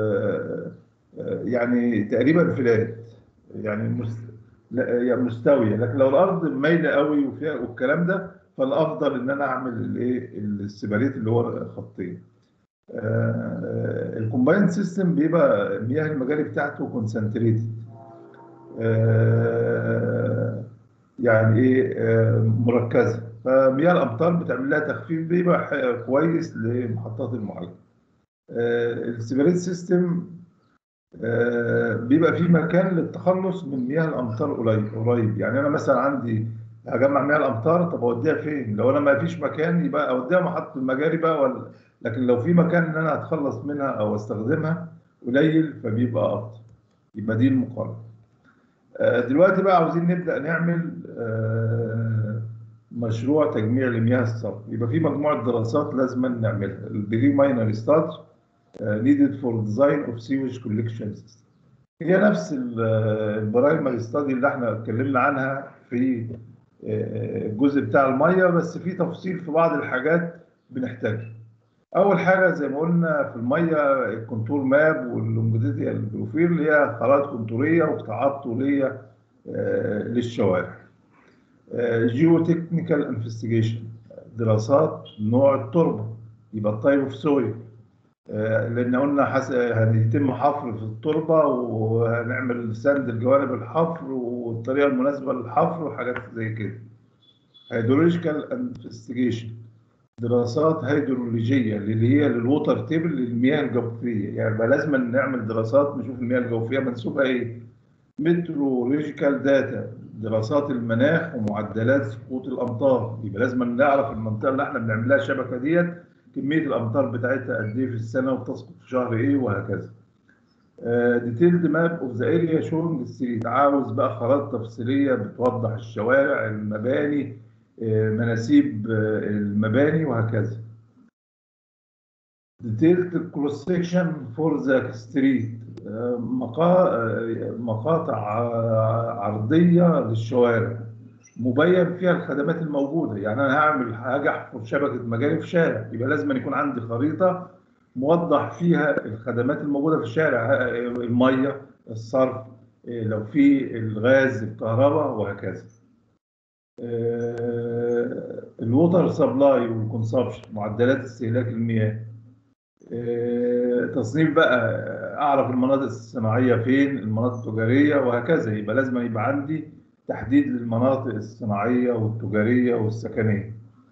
يعني تقريبا فلات، يعني يعني مستويه، لكن لو الارض مايله قوي وفيها والكلام ده فالافضل ان انا اعمل الايه السيبريت اللي هو خطين. الكومبايند سيستم بيبقى مياه المجاري بتاعته كونسنتريتد، يعني ايه مركزه، فمياه الامطار بتعمل لها تخفيف بيبقى كويس لمحطات المعالجه. السيبريت سيستم بيبقى في مكان للتخلص من مياه الامطار قريب. يعني انا مثلا عندي هجمع مياه الامطار، طب اوديها فين؟ لو انا ما فيش مكان يبقى اوديها محطه المجاري بقى ولا، لكن لو في مكان ان انا اتخلص منها او استخدمها قليل فبيبقى افضل. يبقى دي المقارنه. دلوقتي بقى عاوزين نبدا نعمل مشروع تجميع لمياه الصرف. يبقى في مجموعه دراسات لازم نعملها. البري ماينر ستادي needed for design of sewage collection system. هي نفس البرايمري ستادي اللي احنا اتكلمنا عنها في الجزء بتاع الميه، بس في تفصيل في بعض الحاجات بنحتاجها. اول حاجه زي ما قلنا في الميه الكونتور ماب واللونجيتيودينال بروفيل، اللي هي خرائط كونتوريه وقطاعات طوليه للشوارع. جيو تكنيكال انفستيجيشن، دراسات نوع التربه، يبقى التايب اوف سويل، لان قلنا هيتم حفر في التربه وهنعمل سند لجوانب الحفر والطريقه المناسبه للحفر وحاجات زي كده. هيدرولوجيكال انفستيجيشن، دراسات هيدرولوجيه اللي هي للووتر تيبل للمياه الجوفيه، يعني بقى لازم نعمل دراسات نشوف المياه الجوفيه منسوبها ايه. مترولوجيكال داتا، دراسات المناخ ومعدلات سقوط الامطار، يبقى لازم نعرف المنطقه اللي احنا بنعمل لها الشبكه ديت كميه الامطار بتاعتها قد ايه في السنه وبتسقط في شهر ايه وهكذا. ديتيلد ماب اوف ذا اريا شوينج ستريت، عاوز بقى خرائط تفصيليه بتوضح الشوارع المباني مناسيب المباني وهكذا. ديتيلد كروس سيكشن فور ذا ستريت، مقاطع عرضيه للشوارع مبين فيها الخدمات الموجوده. يعني انا هاجي احفر شبكه مجاري في شارع، يبقى لازم يكون عندي خريطه موضح فيها الخدمات الموجوده في الشارع، الميه، الصرف، لو في الغاز، الكهرباء وهكذا. الووتر سبلاي والكونسبشن، معدلات استهلاك المياه. تصنيف بقى، اعرف المناطق الصناعيه فين، المناطق التجاريه وهكذا. يبقى لازم يبقى عندي تحديد للمناطق الصناعيه والتجاريه والسكنيه.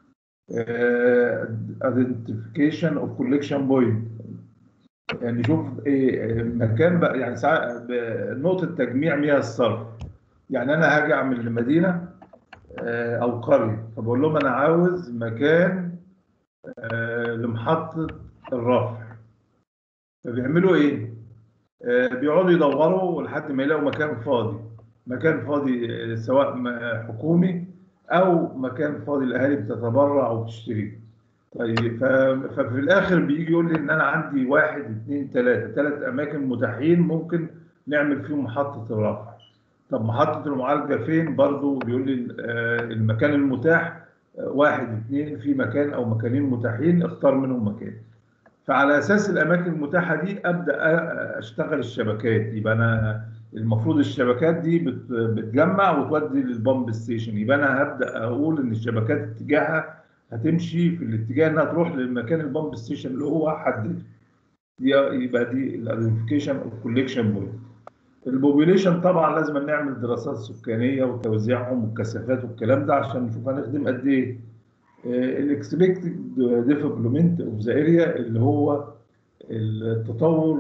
identification of collection point، يعني نشوف ايه مكان بقى، يعني نقطه تجميع مياه الصرف. يعني انا هاجي اعمل لمدينه او قريه، فبقول لهم انا عاوز مكان لمحطه الرفع، فبيعملوا ايه؟ بيقعدوا يدوروا لحد ما يلاقوا مكان فاضي، مكان فاضي سواء حكومي او مكان فاضي الاهالي بتتبرع وبتشتري. طيب ففي الاخر بيجي يقول لي ان انا عندي 1 2 3 ثلاث اماكن متاحين ممكن نعمل فيهم محطه الرفع. طب محطه المعالجه فين؟ برضو بيقول لي المكان المتاح 1 2، في مكان او مكانين متاحين اختار منهم مكان. فعلى اساس الاماكن المتاحه دي ابدا اشتغل الشبكات. يبقى انا المفروض الشبكات دي بتجمع وتودي للبامب ستيشن، يبقى انا هبدا اقول ان الشبكات اتجاهها هتمشي في الاتجاه انها تروح للمكان البامب ستيشن اللي هو حدده. يبقى دي الايدنتيفيكيشن اوف كوليكشن بوينت. البوبيليشن طبعا لازم نعمل دراسات سكانيه وتوزيعهم والكثافات والكلام ده عشان نشوف هنخدم قد ايه. الاكسبكتد ديفلوبمنت اوف ذا اريا اللي هو التطور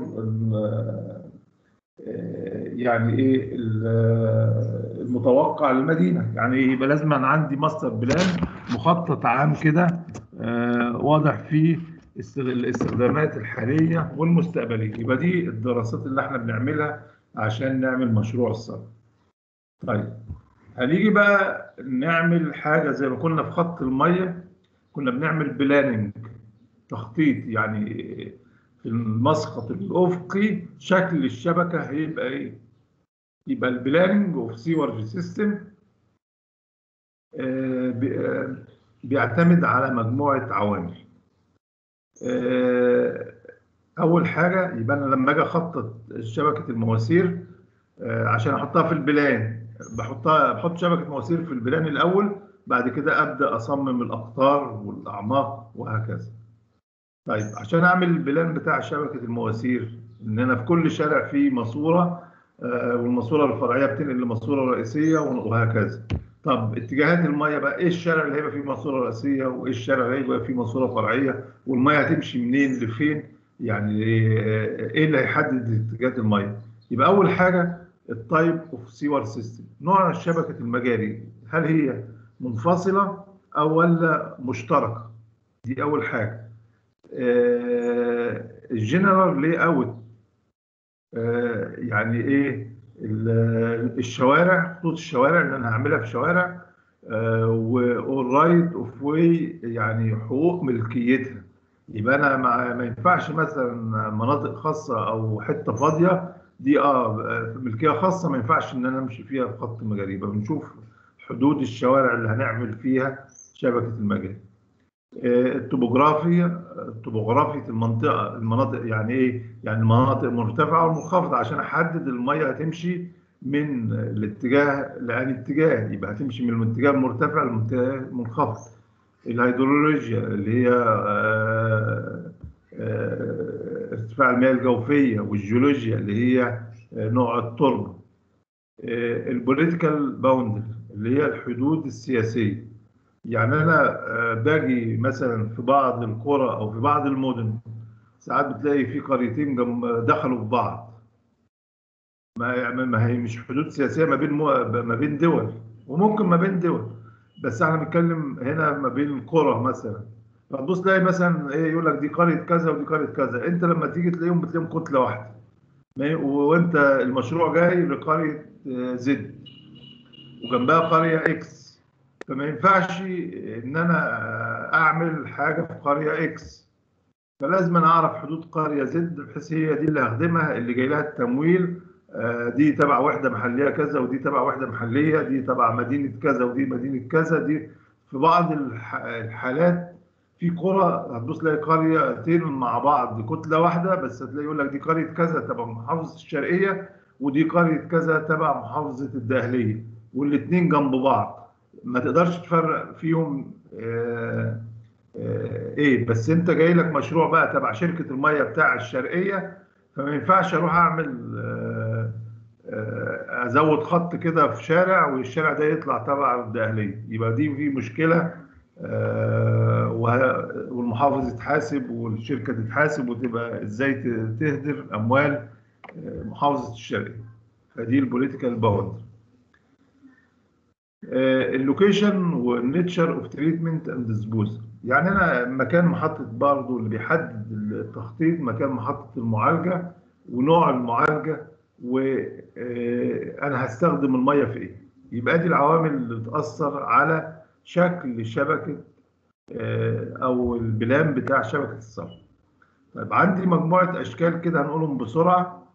يعني ايه المتوقع للمدينه. يعني يبقى لازم أنا عندي ماستر بلان، مخطط عام كده واضح فيه الاستخدامات الحاليه والمستقبليه. يبقى دي الدراسات اللي احنا بنعملها عشان نعمل مشروع الصرف. طيب هنيجي بقى نعمل حاجه زي ما كنا في خط الميه، كنا بنعمل بلاننج، تخطيط. يعني في المسقط الافقي شكل الشبكه هيبقى ايه. يبقى البلاننج اوف سيورج سيستم بيعتمد على مجموعه عوامل. اول حاجه يبقى انا لما اجي اخطط شبكه المواسير عشان احطها في البلان، بحط شبكه مواسير في البلان الاول، بعد كده ابدا اصمم الاقطار والاعماق وهكذا. طيب عشان اعمل البلان بتاع شبكه المواسير، ان انا في كل شارع فيه ماسوره والماسوره الفرعيه بتنقل لماسوره رئيسيه وهكذا. طب اتجاهات الميه بقى، ايه الشارع اللي هيبقى فيه ماسوره رئيسيه وايه الشارع اللي هيبقى فيه ماسوره فرعيه، والميه هتمشي منين لفين. يعني ايه اللي هيحدد اتجاهات الميه. يبقى اول حاجه التايب اوف سيور سيستم، نوع شبكه المجاري، هل هي منفصله او ولا مشتركه. دي اول حاجه. الجنرال لي اوت، يعني ايه الشوارع، خطوط الشوارع اللي انا هعملها في شوارع، والرايت اوف واي يعني حقوق ملكيتها. يبقى انا ما ينفعش مثلا مناطق خاصه او حته فاضيه دي ملكيه خاصه ما ينفعش ان انا امشي فيها بخط مجاري. يبقى بنشوف حدود الشوارع اللي هنعمل فيها شبكه المجاري. الطبوغرافية المناطق يعني ايه؟ يعني المناطق المرتفعة والمنخفضة عشان احدد المية هتمشي من الاتجاه لأي اتجاه. يبقى هتمشي من الاتجاه المرتفع للاتجاه المنخفض. الهيدرولوجيا اللي هي ارتفاع المياه الجوفية، والجيولوجيا اللي هي نوع التربة. البوليتيكال باوندري اللي هي الحدود السياسية. يعني انا باجي مثلا في بعض القرى او في بعض المدن، ساعات بتلاقي في قريتين دخلوا في بعض. ما هي مش حدود سياسيه ما بين دول، وممكن ما بين دول، بس احنا بنتكلم هنا ما بين قرى مثلا. فتبص تلاقي مثلا ايه، يقول لك دي قريه كذا ودي قريه كذا، انت لما تيجي تلاقيهم بتلاقيهم كتله واحده. وانت المشروع جاي لقريه زد وجنبها قريه اكس، فما ينفعش ان انا اعمل حاجه في قريه اكس. فلازم أنا اعرف حدود قريه زد بحيث هي دي اللي هخدمها، اللي جاي لها التمويل. دي تبع وحده محليه كذا ودي تبع وحده محليه، دي تبع مدينه كذا ودي مدينه كذا. دي في بعض الحالات في قرى هتبص تلاقي قريتين مع بعض كتله واحده، بس هتلاقي يقول لك دي قريه كذا تبع محافظه الشرقيه ودي قريه كذا تبع محافظه الدقهليه، والاثنين جنب بعض ما تقدرش تفرق فيهم ايه. بس انت جاي لك مشروع بقى تبع شركة المية بتاع الشرقية، فما ينفعش اروح اعمل ازود خط كده في شارع والشارع ده يطلع تبع الدقهلية. يبقى دي في مشكلة، والمحافظ يتحاسب والشركة تتحاسب، وتبقى ازاي تهدر اموال محافظة الشرقية. فدي البوليتيكال باوند. اللوكيشن والنيتشر اوف تريتمنت اند ديسبوزل، يعني انا مكان محطه برضه اللي بيحدد التخطيط مكان محطه المعالجه ونوع المعالجه، وانا هستخدم الميه في ايه. يبقى دي العوامل اللي بتاثر على شكل شبكه او البلان بتاع شبكه الصرف. طيب عندي مجموعه اشكال كده هنقولهم بسرعه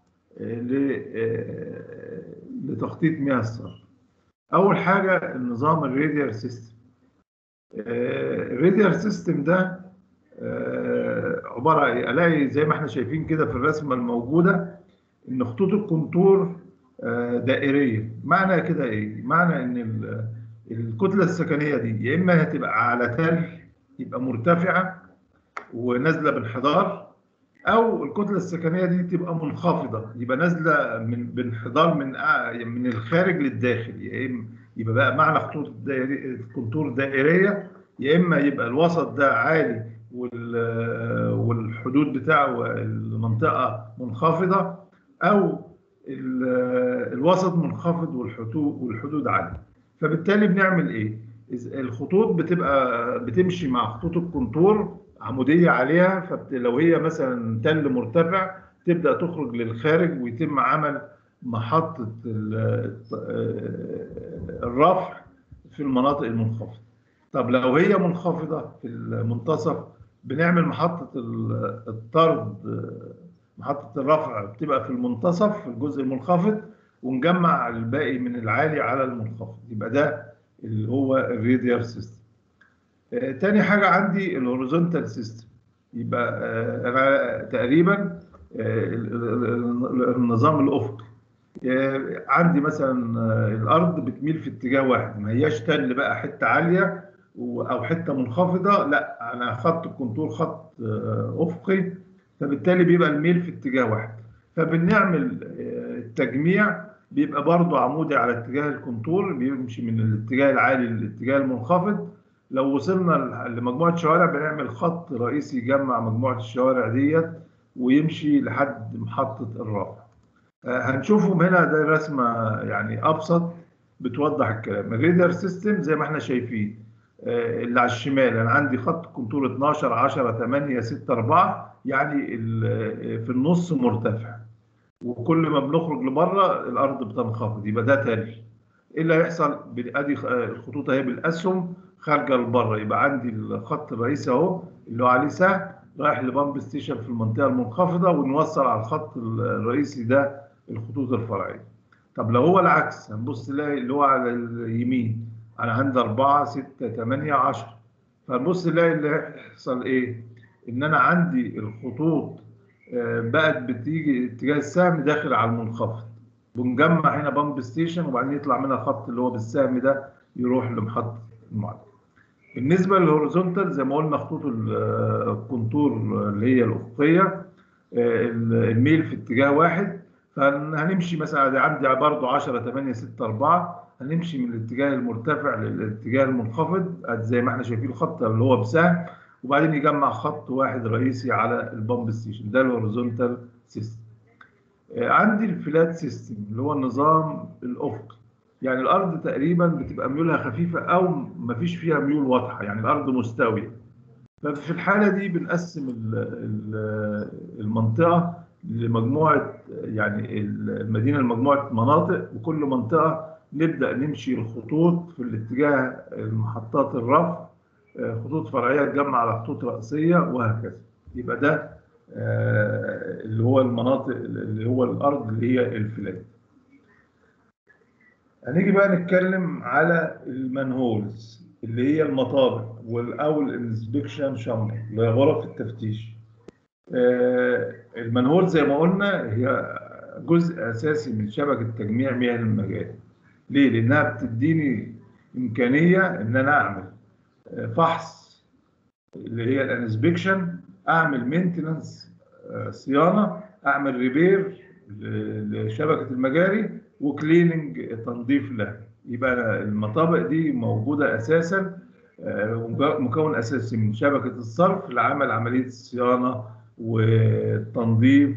لتخطيط مياه الصرف. اول حاجه النظام الراديال سيستم. الراديال سيستم ده عباره عن الاقي زي ما احنا شايفين كده في الرسمه الموجوده ان خطوط الكونتور دائريه. معنى كده ايه؟ معنى ان الكتله السكنيه دي يا اما هتبقى على تل، يبقى مرتفعه ونازله بانحدار، او الكتله السكنيه دي تبقى منخفضه، يبقى نازله بانحدار من الخارج للداخل، يا اما يبقى بقى معنى خطوط الكونتور دائريه، يا اما يبقى الوسط ده عالي والحدود بتاعه المنطقه منخفضه، او الوسط منخفض والحدود عاليه. فبالتالي بنعمل ايه؟ الخطوط بتمشي مع خطوط الكونتور عمودية عليها، فلو هي مثلا تل مرتفع تبدأ تخرج للخارج ويتم عمل محطة الرفع في المناطق المنخفضة. طب لو هي منخفضة في المنتصف بنعمل محطة الطرد، محطة الرفع بتبقى في المنتصف في الجزء المنخفض، ونجمع الباقي من العالي على المنخفض. يبقى ده اللي هو الراديال سيستم. تاني حاجة عندي الهوريزونتال سيستم. يبقى أنا تقريبا النظام الأفقي. عندي مثلا الأرض بتميل في اتجاه واحد، ما هياش تل بقى حتة عالية أو حتة منخفضة، لا أنا خط الكونتور خط أفقي، فبالتالي بيبقى الميل في اتجاه واحد. فبنعمل التجميع بيبقى برضه عمودي على اتجاه الكونتور، بيمشي من الاتجاه العالي للاتجاه المنخفض. لو وصلنا لمجموعة شوارع بنعمل خط رئيسي يجمع مجموعة الشوارع ديت ويمشي لحد محطة الرفع. هنشوفهم هنا، ده رسمة يعني أبسط بتوضح الكلام. الريدر سيستم زي ما احنا شايفين، اللي على الشمال أنا عندي خط كونتور 12 10 8 6 4، يعني في النص مرتفع، وكل ما بنخرج لبره الأرض بتنخفض، يبقى ده تلج. ايه اللي هيحصل؟ ادي الخطوط اهي بالاسهم خارجه لبره، يبقى عندي الخط الرئيسي اهو اللي هو عليه سهم رايح لبامب ستيشن في المنطقه المنخفضه، ونوصل على الخط الرئيسي ده الخطوط الفرعيه. طب لو هو العكس هنبص نلاقي اللي هو على اليمين، انا عندي 4 6 8 10، فنبص نلاقي اللي هيحصل ايه؟ ان انا عندي الخطوط بقت بتيجي اتجاه السهم داخل على المنخفض، بنجمع هنا بامب ستيشن وبعدين يطلع منها خط اللي هو بالسهم ده يروح لمحطة المعالجة. بالنسبة للهوريزونتال زي ما قلنا خطوط الكونتور اللي هي الأفقية، الميل في اتجاه واحد، فهنمشي مثلا عندي برضه 10 8 6 4، هنمشي من الاتجاه المرتفع للاتجاه المنخفض زي ما احنا شايفين الخط اللي هو بسهم، وبعدين يجمع خط واحد رئيسي على البامب ستيشن، ده الهوريزونتال سيستم. عندي الفلات سيستم اللي هو النظام الافقي، يعني الارض تقريبا بتبقى ميولها خفيفه او مفيش فيها ميول واضحه، يعني الارض مستويه. ففي الحاله دي بنقسم المنطقه لمجموعه، يعني المدينه لمجموعه مناطق، وكل منطقه نبدا نمشي الخطوط في الاتجاه محطات الرفع، خطوط فرعيه تجمع على خطوط رئيسيه وهكذا. يبقى ده اللي هو المناطق اللي هو الارض اللي هي الفلات. هنيجي بقى نتكلم على المانهولز اللي هي المطابق او الانسبكشن شامبر اللي هي غرف التفتيش. المانهول زي ما قلنا هي جزء اساسي من شبكه تجميع مياه المجاري. ليه؟ لانها بتديني امكانيه ان انا اعمل فحص اللي هي الانسبكشن، اعمل مينتنانس صيانه، اعمل ريبير لشبكه المجاري، وكليننج تنظيف لها. يبقى المطابق دي موجوده اساسا، مكون اساسي من شبكه الصرف لعمل عمليه الصيانه والتنظيف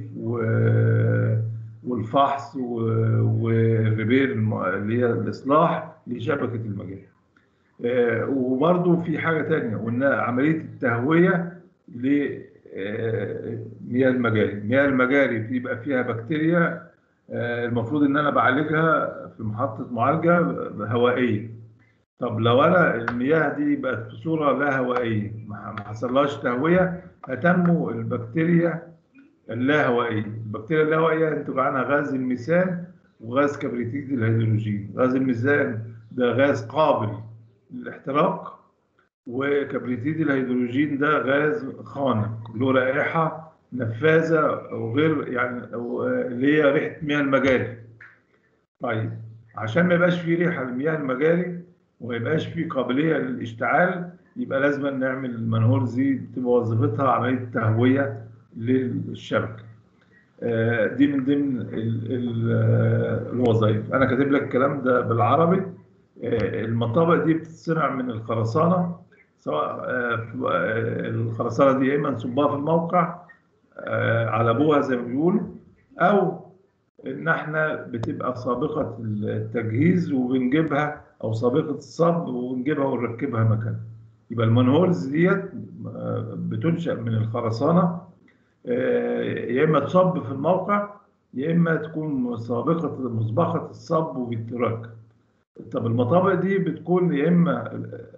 والفحص والريبير اللي هي الاصلاح لشبكه المجاري. وبرضو في حاجة تانية قلنا، عملية التهوية لمياه المجاري. مياه المجاري بيبقى فيها بكتيريا، المفروض ان انا بعالجها في محطة معالجة هوائية. طب لو انا المياه دي بقت في صورة لا هوائية ما حصلهاش تهوية، هتنمو البكتيريا اللا هوائية. البكتيريا اللا هوائية ينتج عنها غاز الميثان وغاز كبريتيد الهيدروجين. غاز الميثان ده غاز قابل للاحتراق، وكبريتيد الهيدروجين ده غاز خانق له رائحة نفاذة وغير يعني اللي هي ريحة مياه المجاري. طيب عشان ما يبقاش فيه ريحة لمياه المجاري وما يبقاش فيه قابلية للاشتعال، يبقى لازم نعمل المنهولز دي تبقى وظيفتها عملية تهوية للشبكه. دي من ضمن الوظائف. انا كاتب لك الكلام ده بالعربي. المطابق دي بتتصنع من الخرسانه، سواء الخرسانه دي يا اما نصبها في الموقع على ابوها زي ما بيقولوا، او ان احنا بتبقى سابقه التجهيز وبنجيبها، او سابقه الصب وبنجيبها ونركبها مكانها. يبقى المانهولز ديت بتنشأ من الخرسانه، يا اما تصب في الموقع يا اما تكون مسبقه الصب وبتركب. طب المطابق دي بتكون يا اما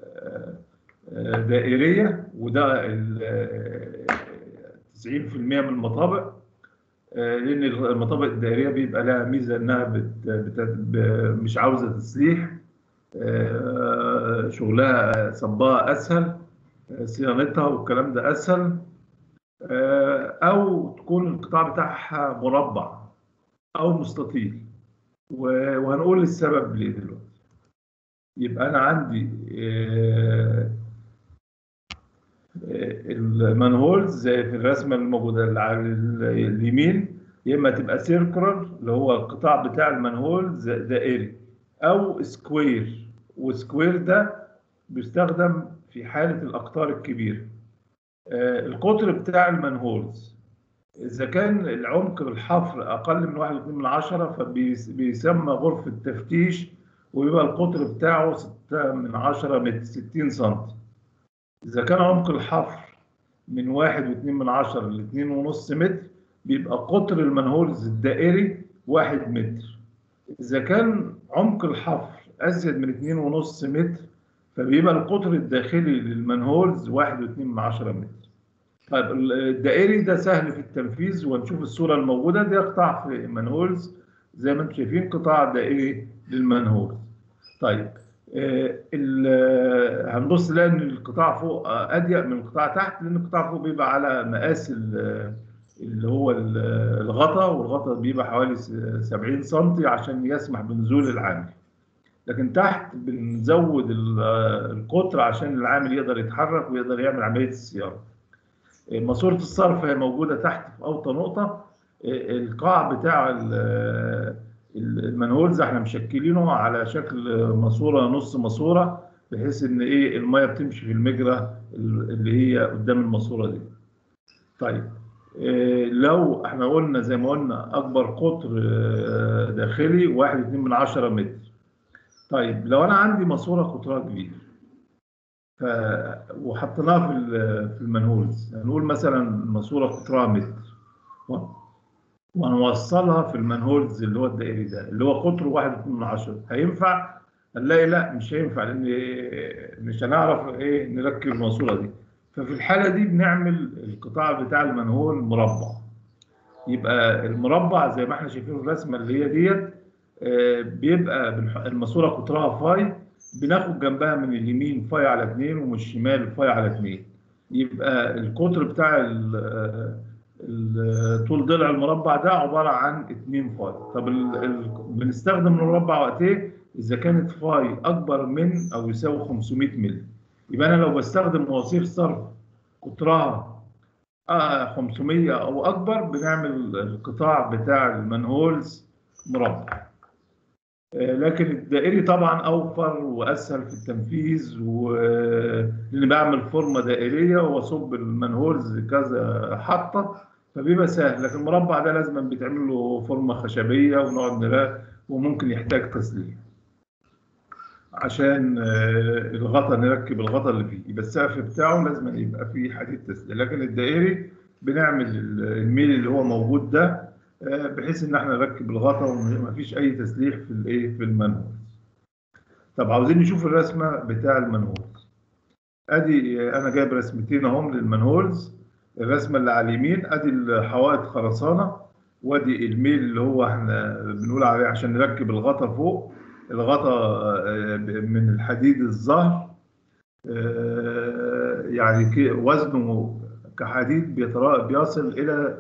دائريه، وده 90% من المطابق، لان المطابق الدائريه بيبقى لها ميزه انها مش عاوزه تسليح، شغلها صبها اسهل، صيانتها والكلام ده اسهل، او تكون القطاع بتاعها مربع او مستطيل. وهنقول السبب ليه دلوقتي. يبقى انا عندي المانهولز زي في الرسمه الموجوده اللي على اليمين، يا اما تبقى سيركلر اللي هو القطاع بتاع المانهولز دائري، او سكوير. وسكوير ده بيستخدم في حاله الاقطار الكبيره. القطر بتاع المانهولز إذا كان العمق بالحفر أقل من 1.2 فبيسمى غرفة تفتيش، ويبقى القطر بتاعه 6/10 متر، 60 سم. إذا كان عمق الحفر من 1.2 ل 2.5 متر بيبقى قطر المانهولز الدائري 1 متر. إذا كان عمق الحفر أزيد من 2.5 متر فبيبقى القطر الداخلي للمانهولز 1.2 متر. طيب الدائري ده سهل في التنفيذ، وهنشوف الصورة الموجودة دي قطاع في مانهولز زي ما انتم شايفين، قطاع دائري للمانهولز. طيب هنبص نلاقي ان القطاع فوق اضيق من القطاع تحت، لان القطاع فوق بيبقى على مقاس اللي هو الغطا، والغطا بيبقى حوالي 70 سم عشان يسمح بنزول العامل. لكن تحت بنزود القطر عشان العامل يقدر يتحرك ويقدر يعمل عملية الصيانة. ماسورة الصرف هي موجودة تحت في أوطى نقطة. القاع بتاع المانهولز احنا مشكلينه على شكل ماسورة، نص ماسورة، بحيث ان ايه المية بتمشي في المجرى اللي هي قدام الماسورة دي. طيب لو احنا قلنا زي ما قلنا اكبر قطر داخلي 1.2 متر. طيب لو انا عندي ماسورة قطرها كبير وحطيناها في المانهولز، هنقول مثلا الماسوره قطرها متر وهنوصلها في المانهولز اللي هو الدائري ده اللي هو قطره 1.2، هينفع؟ هنلاقي لا مش هينفع، لان مش هنعرف ايه نركب الماسوره دي. ففي الحاله دي بنعمل القطاع بتاع المانهول مربع. يبقى المربع زي ما احنا شايفين في الرسمه اللي هي ديت، بيبقى الماسوره قطرها فاي، بناخد جنبها من اليمين فاي على 2 ومن الشمال فاي على 2. يبقى القطر بتاع طول ضلع المربع ده عباره عن 2 فاي. طب بنستخدم المربع وقت ايه؟ اذا كانت فاي اكبر من او يساوي 500 مللي. يبقى انا لو بستخدم مواسير صرف قطرها 500 او اكبر بنعمل القطاع بتاع المانهولز مربع. لكن الدائري طبعا اوفر واسهل في التنفيذ، لان بعمل فورمه دائريه واصب المانهولز كذا حطه فبيبقى سهل. لكن المربع ده لازم بيتعمل له فورمه خشبيه ونقعد نراقب، وممكن يحتاج تسليح عشان الغطا، نركب الغطا اللي فيه. يبقى السقف بتاعه لازم يبقى فيه حديد تسليح. لكن الدائري بنعمل الميل اللي هو موجود ده بحيث ان احنا نركب الغطا ومفيش اي تسليح في الايه في المانهولز. طب عاوزين نشوف الرسمه بتاع المانهولز. ادي انا جايب رسمتين اهم للمانهولز. الرسمه اللي على اليمين ادي الحوائط خرسانه، وادي الميل اللي هو احنا بنقول عليه عشان نركب الغطا فوق. الغطا من الحديد الزهر، يعني وزنه كحديد بيصل الى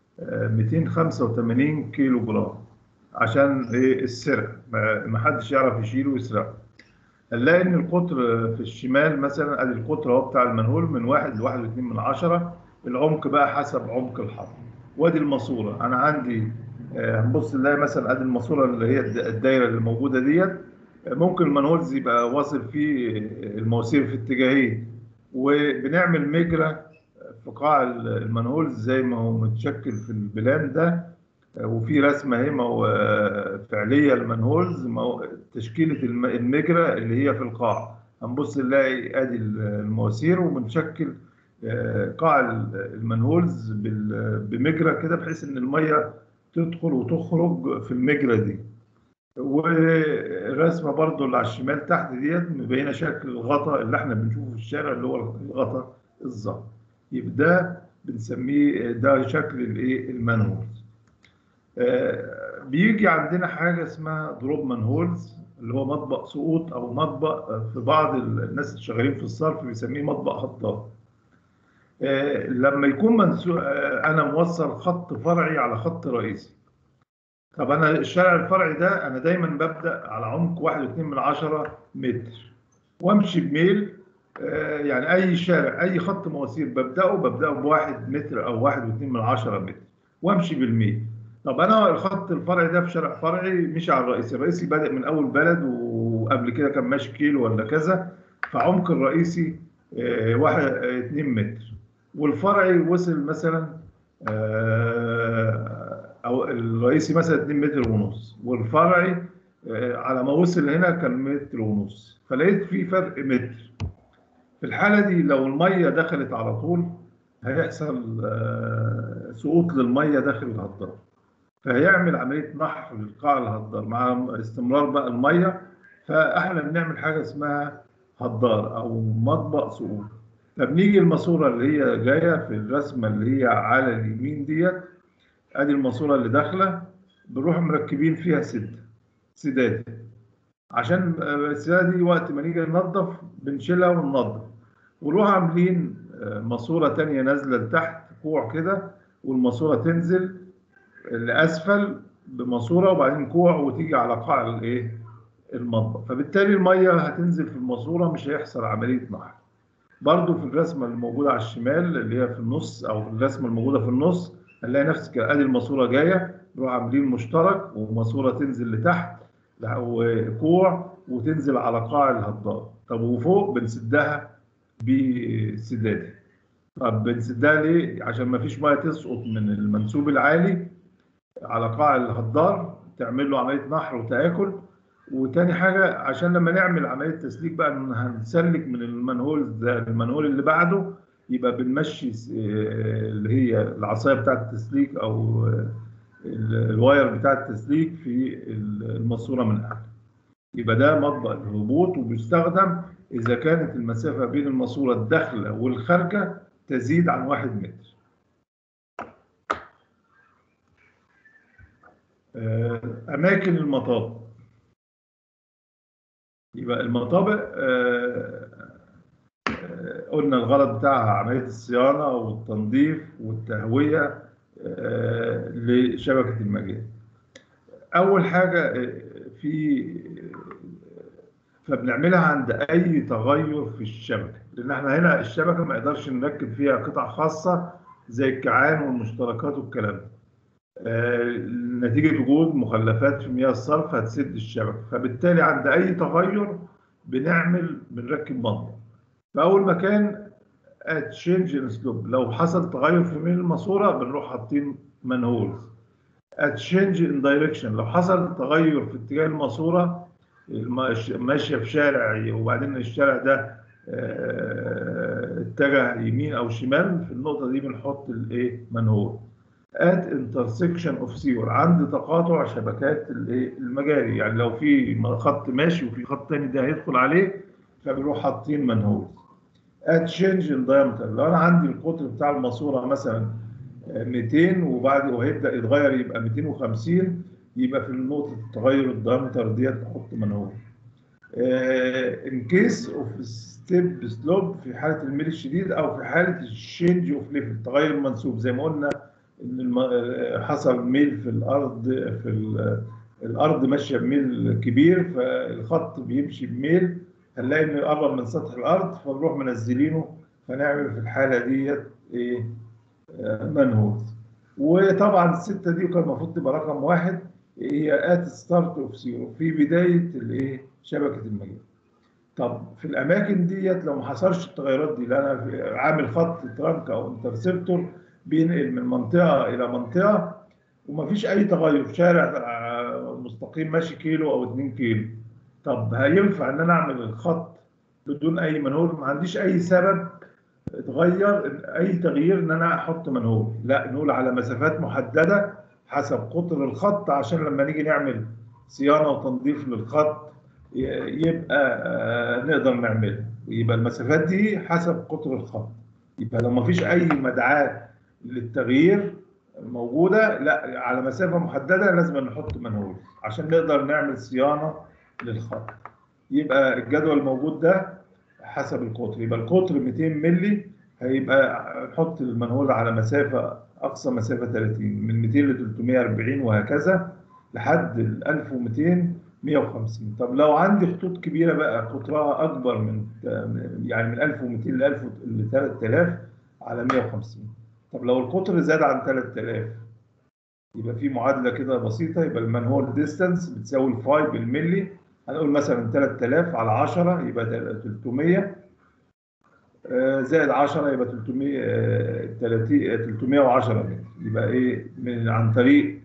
285 كيلو جرام، عشان ايه السرقه ما حدش يعرف يشيله ويسرقه. هنلاقي ان القطر في الشمال مثلا ادي القطر اهو بتاع المنهول من 1 ل 1.2 العمق بقى حسب عمق الحفر. وادي الماسوره، انا عندي هنبص نلاقي مثلا ادي الماسوره اللي هي الدايره اللي موجوده ديت. ممكن المنهولز يبقى واصل فيه المواسير في اتجاهين، وبنعمل مجرى في قاع المنهولز زي ما هو متشكل في البلان ده. وفي رسمه اهي فعليه المنهولز، تشكيله المجرى اللي هي في القاع. هنبص نلاقي ادي المواسير، وبنشكل قاع المنهولز بمجرى كده، بحيث ان الميه تدخل وتخرج في المجرى دي. ورسمه برضو اللي على الشمال تحت ديت مبينه شكل الغطاء اللي احنا بنشوفه في الشارع، اللي هو الغطاء الظهر. يبقى ده بنسميه ده شكل الايه المانهولز. بيجي عندنا حاجه اسمها دروب مانهولز، اللي هو مطبق سقوط او مطبق في بعض الناس اللي شغالين في الصرف بيسميه مطبق هضاب. لما يكون انا موصل خط فرعي على خط رئيسي. طب انا الشارع الفرعي ده انا دايما ببدا على عمق 1.2 متر، وامشي بميل. يعني اي شارع اي خط مواسير ببداه بواحد متر او 1.2 متر، وامشي بالميل. طب انا الخط الفرعي ده في شارع فرعي مش على الرئيسي، الرئيسي بادئ من اول بلد وقبل كده كان ماشي كيلو ولا كذا، فعمق الرئيسي 2 متر، والفرعي وصل مثلا او الرئيسي مثلا 2 متر ونص، والفرعي على ما وصل هنا كان متر ونص، فلقيت في فرق متر. في الحالة دي لو المية دخلت على طول هيحصل سقوط للمية داخل الهضار، فهيعمل عملية نحر للقاع الهضار مع استمرار بقى المية. فاحنا بنعمل حاجة اسمها هضار او مطبق سقوط. فبنيجي الماسورة اللي هي جاية في الرسمة اللي هي على اليمين ديت، ادي الماسورة اللي داخلة، بنروح مركبين فيها سداد، عشان السدادة دي وقت ما نيجي ننظف بنشيلها وننظف، ونروح عاملين ماسورة تانية نازلة لتحت كوع كده، والماسورة تنزل لأسفل بماسورة، وبعدين كوع وتيجي على قاع الايه المطبخ، فبالتالي المية هتنزل في الماسورة، مش هيحصل عملية نحر. برضو في الرسمة اللي موجودة على الشمال اللي هي في النص، أو الرسمة الموجودة في النص، هنلاقي نفس كده، ادي الماسورة جاية، نروح عاملين مشترك وماسورة تنزل لتحت وكوع وتنزل على قاع الهضاب. طب وفوق بنسدها بسدادة. طب بنسدها ليه؟ عشان ما فيش ميه تسقط من المنسوب العالي على قاع الهضار تعمل له عمليه نحر وتآكل. وتاني حاجه عشان لما نعمل عمليه تسليك بقى هنسلك من المنهول ده المنهول اللي بعده، يبقى بنمشي اللي هي العصايه بتاعه التسليك او الواير بتاع التسليك في الماسوره من اعلى. يبقى ده مطبق الهبوط، وبيستخدم إذا كانت المسافة بين الماسورة الداخلة والخارجة تزيد عن 1 متر. أماكن المطابق. يبقى المطابق قلنا الغرض بتاعها عملية الصيانة والتنظيف والتهوية لشبكة المجاري. أول حاجة فبنعملها عند اي تغير في الشبكه، لان احنا هنا الشبكه ما نقدرش نركب فيها قطع خاصه زي الكعان والمشتركات والكلام ده. نتيجه وجود مخلفات في مياه الصرف هتسد الشبكه، فبالتالي عند اي تغير بنركب منظم. فاول مكان تشينج ان سلوب، لو حصل تغير في ميل الماسوره بنروح حاطين منهولز. تشينج ان دايركشن، لو حصل تغير في اتجاه الماسوره ماشيه في شارع وبعدين الشارع ده اتجه يمين او شمال، في النقطه دي بنحط الايه منهول. ات انترسكشن اوف سيور، عند تقاطع شبكات الايه المجاري، يعني لو في خط ماشي وفي خط تاني ده هيدخل عليه فبنروح حاطين منهول. ات تشينج ان دايمتر، لو انا عندي القطر بتاع الماسوره مثلا 200 وهيبدا يتغير يبقى 250، يبقى في نقطه تغير الدايمتر ديت نحط منهول. ان كيس اوف ستيب سلوب، في حاله الميل الشديد او في حاله الشينج اوف ليفل تغير المنسوب، زي ما قلنا ان حصل ميل في الارض، الارض ماشيه بميل كبير، فالخط بيمشي بميل، هنلاقي انه يقرب من سطح الارض فنروح منزلينه، فنعمل في الحاله ديت ايه منهول. وطبعا الستة دي كان المفروض تبقى رقم واحد، هي ات ستارت اوف زيرو، في بداية الايه شبكة المجال. طب في الاماكن ديت لو ما حصلش التغيرات دي، لان انا عامل خط ترانك او انترسبتور بينقل من منطقه الى منطقه ومفيش اي تغير، شارع مستقيم ماشي كيلو او 2 كيلو، طب هينفع ان انا اعمل الخط بدون اي منهول؟ ما عنديش اي سبب اتغير اي تغيير ان انا احط منهول، لا نقول على مسافات محدده حسب قطر الخط، عشان لما نيجي نعمل صيانه وتنظيف للخط يبقى نقدر نعملها، يبقى المسافات دي حسب قطر الخط. يبقى لو ما فيش اي مدعاة للتغيير موجوده، لا على مسافه محدده لازم نحط منهول عشان نقدر نعمل صيانه للخط. يبقى الجدول الموجود ده حسب القطر، يبقى القطر 200 مللي، هيبقى نحط المنهول على مسافه اقصى مسافه 30 من 200 ل 340 وهكذا لحد ال 1200 150. طب لو عندي خطوط كبيره بقى قطرها اكبر من يعني من 1200 ل 1000 ل 3000 على 150. طب لو القطر زاد عن 3000 يبقى في معادله كده بسيطه، يبقى المنهول ديستانس بتساوي الفاي بالملي، هنقول مثلا 3000 على 10 يبقى 300 زائد 10 يبقى 310 متر. يبقى ايه من عن طريق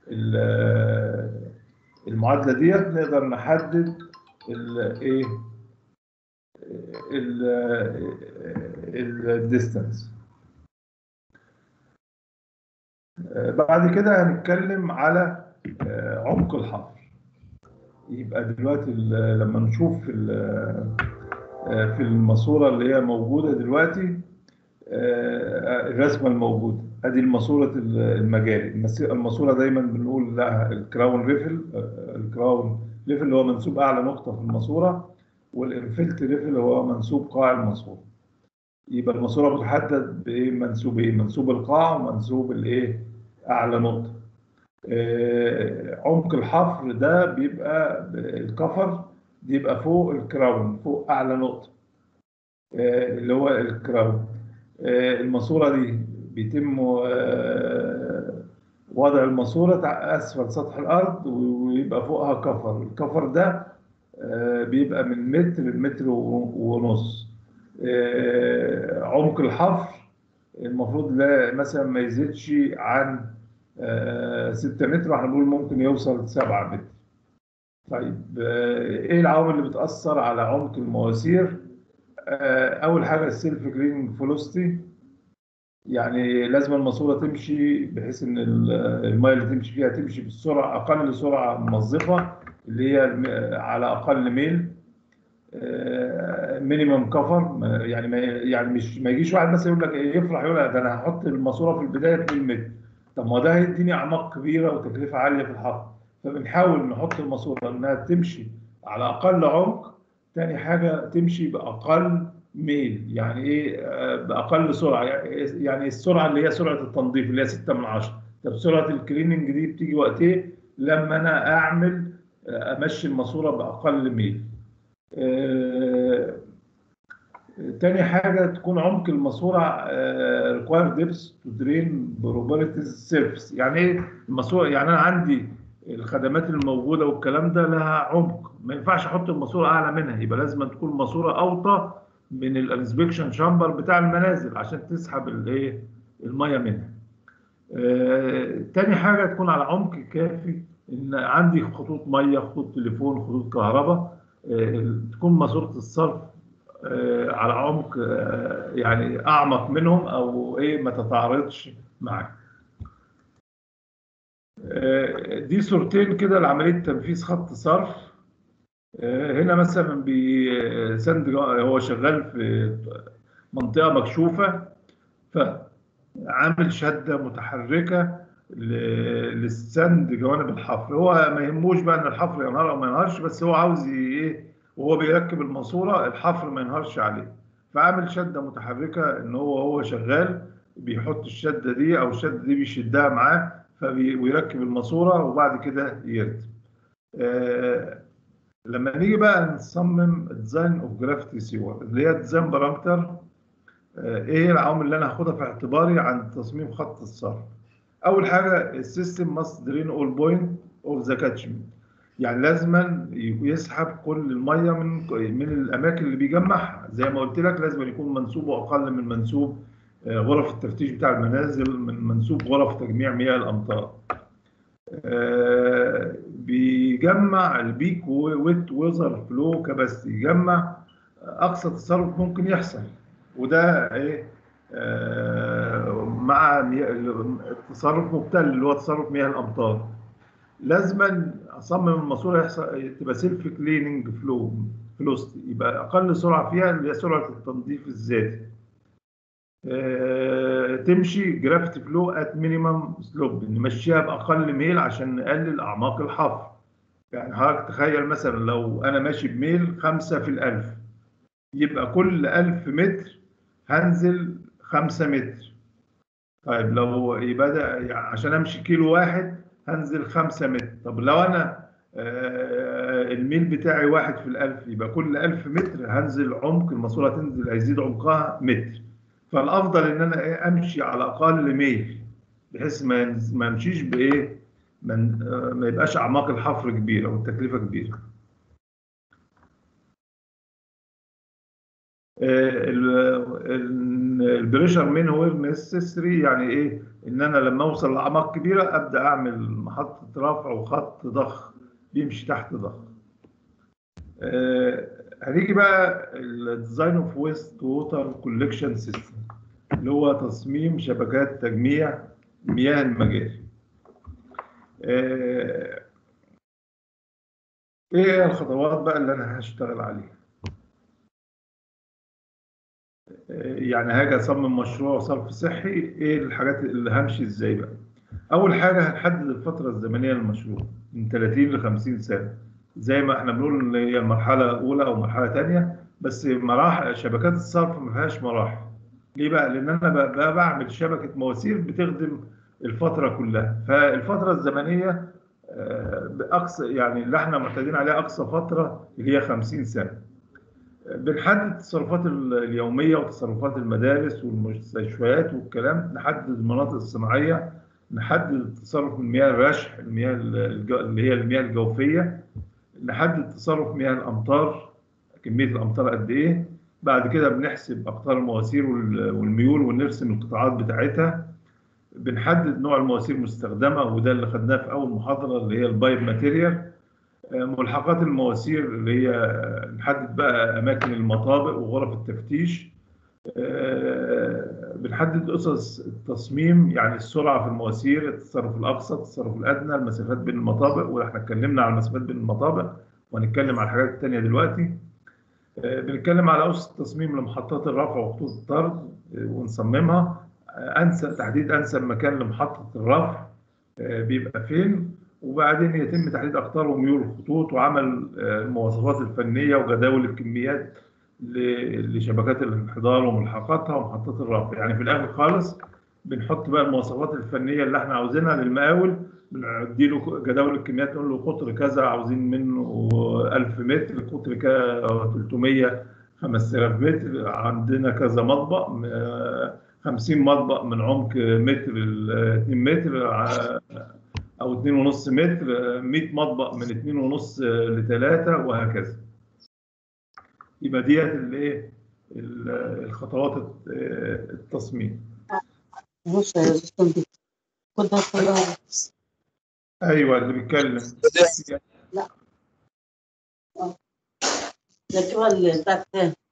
المعادله ديت نقدر نحدد الايه الديستانس. بعد كده هنتكلم على عمق الحفر. يبقى دلوقتي لما نشوف في الماسوره اللي هي موجوده دلوقتي، الرسمه الموجوده ادي الماسوره المجاري. الماسوره دايما بنقول لها الكراون ريفل، الكراون ريفل اللي هو منسوب اعلى نقطه في الماسوره، والانفلت ريفل هو منسوب قاع الماسوره. يبقى الماسوره بتحدد بايه؟ منسوب ايه؟ منسوب القاع ومنسوب الايه اعلى نقطه. عمق الحفر ده بيبقى الكفر بيبقى فوق الكراون، فوق اعلى نقطه اللي هو الكراون. الماسوره دي بيتم وضع الماسوره اسفل سطح الارض ويبقى فوقها كفر. الكفر ده بيبقى من متر لمتر ونص. عمق الحفر المفروض لا مثلا ما يزيدش عن 6 متر، واحنا بنقول ممكن يوصل 7 متر. طيب ايه العوامل اللي بتأثر على عمق المواسير؟ اول حاجه السيلف كليننج فيلوسيتي، يعني لازم الماسوره تمشي بحيث ان الميه اللي تمشي فيها تمشي بالسرعه اقل سرعه منظفه اللي هي على اقل ميل. مينيمم كفر، يعني مش ما يجيش واحد مثلا يقول لك يفرح يقول ده انا هحط الماسوره في البدايه 2 متر، طب ما ده هيديني اعماق كبيره وتكلفه عاليه في الحفر. فبنحاول نحط الماسوره انها تمشي على اقل عمق. تاني حاجه تمشي باقل ميل، يعني ايه باقل سرعه، يعني السرعه اللي هي سرعه التنظيف اللي هي 6 من 10. طب سرعه الكليننج دي بتيجي وقت ايه؟ لما انا اعمل امشي الماسوره باقل ميل. تاني حاجة تكون عمق الماسورة required depth to drain properties surface. يعني ايه الماسورة؟ يعني انا عندي الخدمات الموجودة والكلام ده لها عمق، ما ينفعش احط الماسورة اعلى منها، يبقى لازم تكون الماسورة اوطى من الانسبكشن شامبر بتاع المنازل عشان تسحب الايه المية منها. تاني حاجة تكون على عمق كافي، ان عندي خطوط مية، خطوط تليفون، خطوط كهرباء، تكون ماسورة الصرف على عمق يعني اعمق منهم او ايه ما تتعارضش معاك. دي صورتين كده لعمليه تنفيذ خط صرف. هنا مثلا بسند هو شغال في منطقه مكشوفه، فعامل شده متحركه للسند جوانب الحفر. هو ما يهموش بقى ان الحفر ينهار او ما ينهارش، بس هو عاوز ايه وهو بيركب الماسوره الحفر ما ينهارش عليه، فعامل شده متحركه ان هو شغال بيحط الشده دي او الشده دي بيشدها معاه ويركب الماسوره وبعد كده يرتب. لما نيجي بقى نصمم ديزاين اوف جرافيتي سيور اللي هي ديزاين بارامتر، ايه العوامل اللي انا هاخدها في اعتباري عند تصميم خط الصرف؟ اول حاجه السيستم ماست درين اول بوينت اوف ذا كاتشمنت، يعني لازما يسحب كل الميه من الاماكن اللي بيجمعها. زي ما قلت لك لازم يكون منسوبه اقل من منسوب غرف التفتيش بتاع المنازل، من منسوب غرف تجميع مياه الامطار. بيجمع البيك ويت ويزر فلو كباستي، يجمع اقصى تصرف ممكن يحصل، وده ايه مع التصرف مبتل اللي هو تصرف مياه الامطار. لازما اصمم الماسوره يحصل تبقى سيلف كليننج فلوستي، يبقى اقل سرعه فيها اللي هي سرعه التنظيف الذاتي. تمشي جرافيتي فلو ات مينيمم سلوب، نمشيها باقل ميل عشان نقلل اعماق الحفر. يعني حضرتك تخيل مثلا لو انا ماشي بميل 5 في الألف، يبقى كل 1000 متر هنزل 5 متر. طيب لو يبقى ده يعني عشان امشي كيلو واحد هنزل 5 متر. طب لو انا الميل بتاعي 1 في الألف، يبقى كل 1000 متر هنزل عمق الماسوره تنزل هيزيد عمقها متر. فالافضل ان انا امشي على اقل ميل، بحيث ما امشيش بايه، ما يبقاش اعماق الحفر كبيره والتكلفه كبيره. البريشر مين هو نسيسري، يعني ايه؟ ان انا لما اوصل لاعماق كبيره ابدا اعمل محطه رفع وخط ضخ بيمشي تحت ضغط. هنيجي بقى الديزاين اوف ويست ووتر كولكشن سيستم، اللي هو تصميم شبكات تجميع مياه المجاري. ايه الخطوات بقى اللي انا هشتغل عليها؟ يعني هاجي اصمم مشروع صرف صحي، ايه الحاجات اللي همشي ازاي بقى؟ اول حاجه هنحدد الفتره الزمنيه للمشروع من 30 ل 50 سنه، زي ما احنا بنقول ان هي مرحله اولى او مرحله ثانيه. بس مراحل شبكات الصرف ما فيهاش مراحل. ليه بقى؟ لان انا بقى بعمل شبكه مواسير بتخدم الفتره كلها. فالفتره الزمنيه باقصى يعني اللي احنا معتادين عليها اقصى فتره اللي هي 50 سنه. بنحدد التصرفات اليوميه وتصرفات المدارس والمستشفيات والكلام، نحدد المناطق الصناعيه، نحدد التصرف من مياه الرشح، المياه اللي هي المياه الجوفيه، نحدد تصرف مياه الامطار، كميه الامطار قد ايه. بعد كده بنحسب اقطار المواسير والميول ونرسم القطاعات بتاعتها. بنحدد نوع المواسير المستخدمه، وده اللي خدناه في اول محاضره اللي هي البايب ماتيريال. ملحقات المواسير اللي هي نحدد بقى اماكن المطابق وغرف التفتيش. بنحدد اسس التصميم، يعني السرعه في المواسير، التصرف الاقصى، التصرف الادنى، المسافات بين المطابق، واحنا اتكلمنا على المسافات بين المطابق وهنتكلم على الحاجات الثانيه دلوقتي. بنتكلم على اسس التصميم لمحطات الرفع وخطوط الطرد ونصممها. تحديد انسب مكان لمحطه الرفع بيبقى فين، وبعدين يتم تحديد اقطار وميول الخطوط وعمل المواصفات الفنيه وجداول الكميات لشبكات الانحدار وملحقاتها ومحطات الرفع. يعني في الاخر خالص بنحط بقى المواصفات الفنيه اللي احنا عاوزينها للمقاول، بندي له جداول الكميات، نقول له قطر كذا عاوزين منه 1000 متر، قطر 300 5000 متر، عندنا كذا مطبق 50 مطبق من عمق متر ل 2 متر او 2.5 متر، 100 مطبق من 2.5 ل 3 وهكذا. يبقى ديت الايه الخطوات التصميم. بص يا دكتور، خد كلها. ايوه اللي بيتكلم. لا نكتبها اللي بتاعت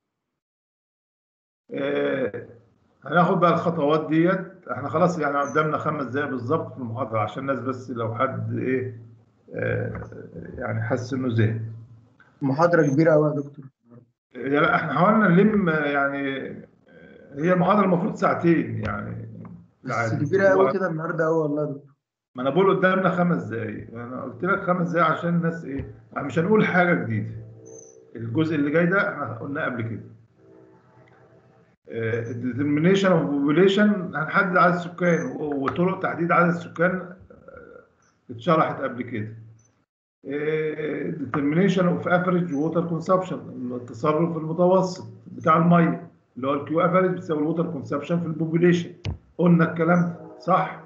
هناخد بقى الخطوات ديت. احنا خلاص يعني قدامنا 5 دقايق بالظبط في المحاضره، عشان الناس بس لو حد ايه يعني حس انه زهق. محاضرة كبيرة قوي يا دكتور. لا احنا حاولنا نلم يعني هي المحاضره المفروض ساعتين يعني بس العادي. كبيرة قوي كده النهارده قوي والله يا دكتور. ما انا بقول قدامنا 5 دقايق، انا قلت لك 5 دقايق عشان الناس ايه، يعني مش هنقول حاجه جديده. الجزء اللي جاي ده احنا قلناه قبل كده. الديترمينيشن اوف بوبوليشن، هنحدد عدد السكان وطرق تحديد عدد السكان اتشرحت قبل كده. determination of average water consumption، التصرف المتوسط بتاع الميه. اللي هو الكيو افريج بتساوي الووتر كونسبشن في البوبوليشن. قلنا الكلام ده صح؟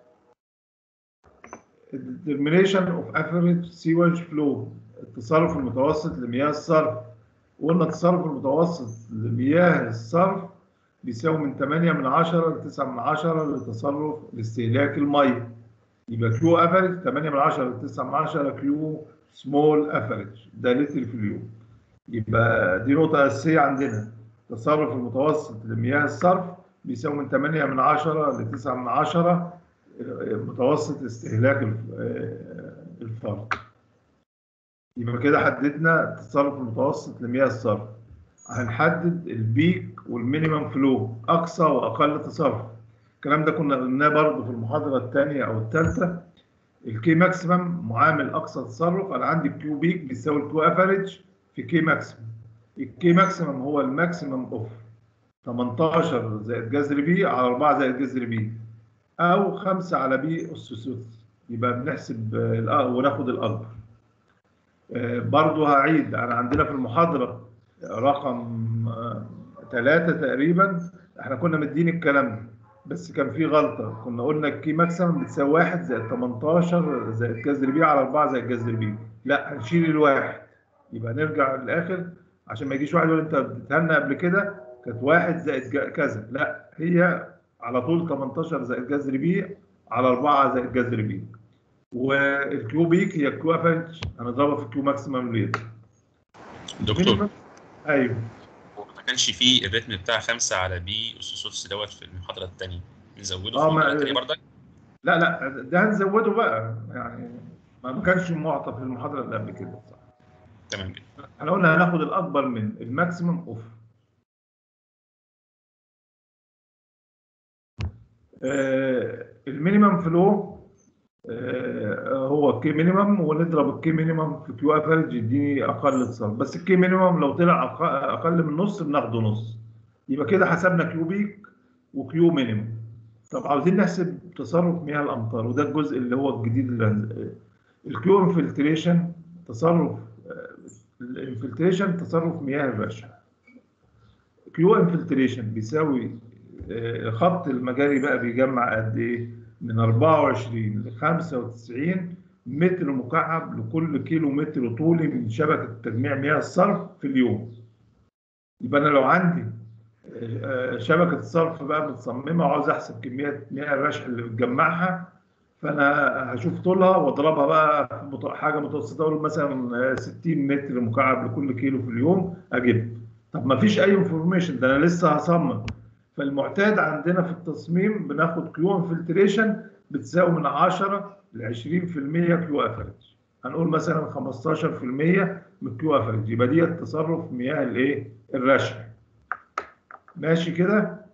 determination of average sewage flow، التصرف المتوسط لمياه الصرف. وقلنا التصرف المتوسط لمياه الصرف بيساوي من 8 من 10 ل 9 من 10 لتصرف لاستهلاك الميه. يبقى كيو افريج 8 من 10 ل 9 من 10 كيو سمول افريج، ده لتر في اليوم. يبقى دي نقطة أساسية عندنا، التصرف المتوسط لمياه الصرف بيساوي من 8 من 10 ل 9 من 10 متوسط استهلاك الفرد. يبقى كده حددنا التصرف المتوسط لمياه الصرف. هنحدد البيك والمينيمم فلو، أقصى وأقل تصرف. الكلام ده كنا قلناه برضه في المحاضرة الثانية أو الثالثة. الكي ماكسيمم معامل أقصى تصرف، أنا عندي الكيو بيك بيساوي الكيو أفريج في كي ماكسيمم. الكي ماكسيمم هو الماكسيمم أوف 18 زائد جذر بي على 4 زائد جذر بي، أو 5 على بي أس سدس. يبقى بنحسب وناخد الأكبر. برضو هعيد، أنا عندنا في المحاضرة رقم 3 تقريبا احنا كنا مدين الكلام ده، بس كان في غلطة. كنا قلنا الكي ماكسيمم بتساوي 1 زائد 18 زائد جذر بي على 4 زائد جذر بي. لا، هنشيل الواحد. يبقى نرجع للآخر عشان ما يجيش واحد يقول أنت بتتهنى قبل كده كانت 1 زائد كذا. لا، هي على طول 18 زائد جذر بي على 4 زائد جذر بي. والكيو بيك هي الكيو افريج هنضربها في الكيو ماكسيمم ريت. دكتور، ايوه، هو ما كانش فيه الريتم بتاع 5 على بي اس سدس دوت في المحاضره الثانيه، نزوده في المحاضره الثانيه برضك؟ لا ده هنزوده بقى، يعني ما كانش معطى في المحاضره اللي قبل كده. صح، تمام جدا. احنا قلنا هناخد الاكبر من الماكسيمم اوف. المينيمم فلو هو كي مينيمم، ونضرب الكي مينيمم في كيو افريج يديني اقل اتصال. بس الكي مينيمم لو طلع اقل من نص بناخده نص. يبقى كده حسبنا كيو بيك وكيو مينيمم. طب عاوزين نحسب تصرف مياه الامطار، وده الجزء اللي هو الجديد اللي الكيو انفلتريشن. تصرف الانفلتريشن تصرف مياه الرشح. كيو انفلتريشن بيساوي خط المجاري بقى بيجمع قد ايه؟ من 24 ل 95 متر مكعب لكل كيلو متر طولي من شبكه تجميع مياه الصرف في اليوم. يبقى انا لو عندي شبكه الصرف بقى متصممه وعاوز احسب كميه مياه الرشح اللي بتجمعها، فانا هشوف طولها واضربها بقى في حاجه متوسطه، اقول مثلا 60 متر مكعب لكل كيلو في اليوم اجيب. طب ما فيش اي انفورميشن، ده انا لسه هصمم. فالمعتاد عندنا في التصميم بناخد كيو انفلتريشن بتساوي من 10 ل 20% كيو افريج. هنقول مثلا 15% من كيو افريج، يبقى دي تصرف مياه الايه؟ الرشح. ماشي كده؟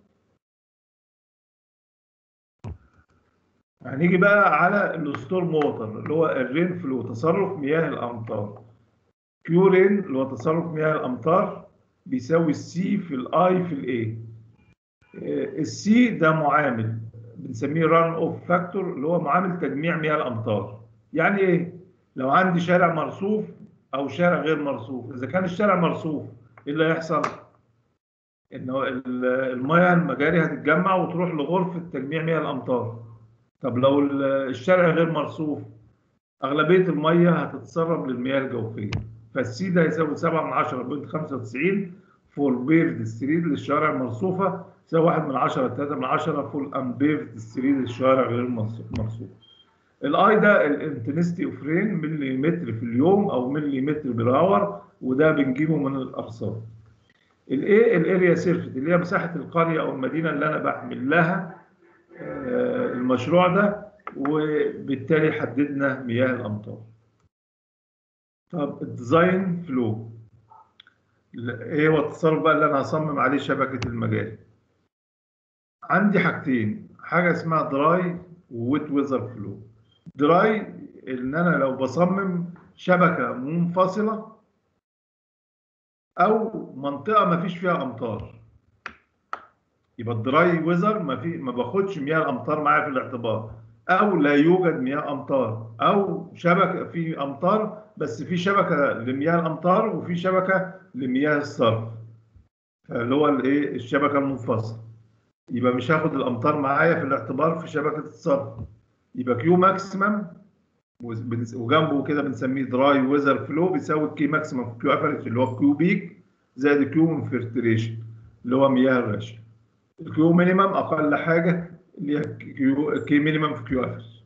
هنيجي بقى على الستورم ووتر اللي هو الرين فلو، تصرف مياه الامطار. كيو رين اللي هو تصرف مياه الامطار بيساوي السي في الاي في الاي. السي ده معامل بنسميه ران اوف فاكتور، اللي هو معامل تجميع مياه الامطار. يعني ايه؟ لو عندي شارع مرصوف او شارع غير مرصوف، اذا كان الشارع مرصوف ايه اللي هيحصل؟ انه المياه المجاري هتتجمع وتروح لغرفه تجميع مياه الامطار. طب لو الشارع غير مرصوف، اغلبيه الميه هتتسرب للمياه الجوفيه. فالسي ده يساوي 7 من 10.95 فول بيرد ستريد للشوارع المرصوفه، يساوي 1 من 10 3 من 10 فول امبيرد ستريد للشوارع غير مرصوفه. الاي ده الانتنستي اوف رين ملي متر في اليوم او ملي متر بالهاور، وده بنجيبه من الارصاد. الايه الاريا سيرفيس اللي هي مساحه القريه او المدينه اللي انا بعمل لها المشروع ده، وبالتالي حددنا مياه الامطار. طب الديزاين فلو ايه هو التصرف بقى اللي انا هصمم عليه شبكه المجاري؟ عندي حاجتين، حاجه اسمها دراي وويت ويزر فلو. دراي ان انا لو بصمم شبكه منفصله او منطقه ما فيش فيها امطار، يبقى الدراي ويزر ما باخدش مياه الامطار معايا في الاعتبار، او لا يوجد مياه امطار، او شبكه في امطار بس في شبكه لمياه الامطار وفي شبكه لمياه الصرف. فاللي هو الايه الشبكه المنفصله. يبقى مش هاخد الامطار معايا في الاعتبار في شبكه الصرف. يبقى كيو ماكسيمم وجنبه كده بنسميه دراي ويزر فلو بيساوي كي ماكسيمم في كيو افريج اللي هو كيو بيك زائد كيو انفلتريشن اللي هو مياه الرش. الكيو مينيمم اقل حاجه اللي هي كي مينيمم في كيو افريج.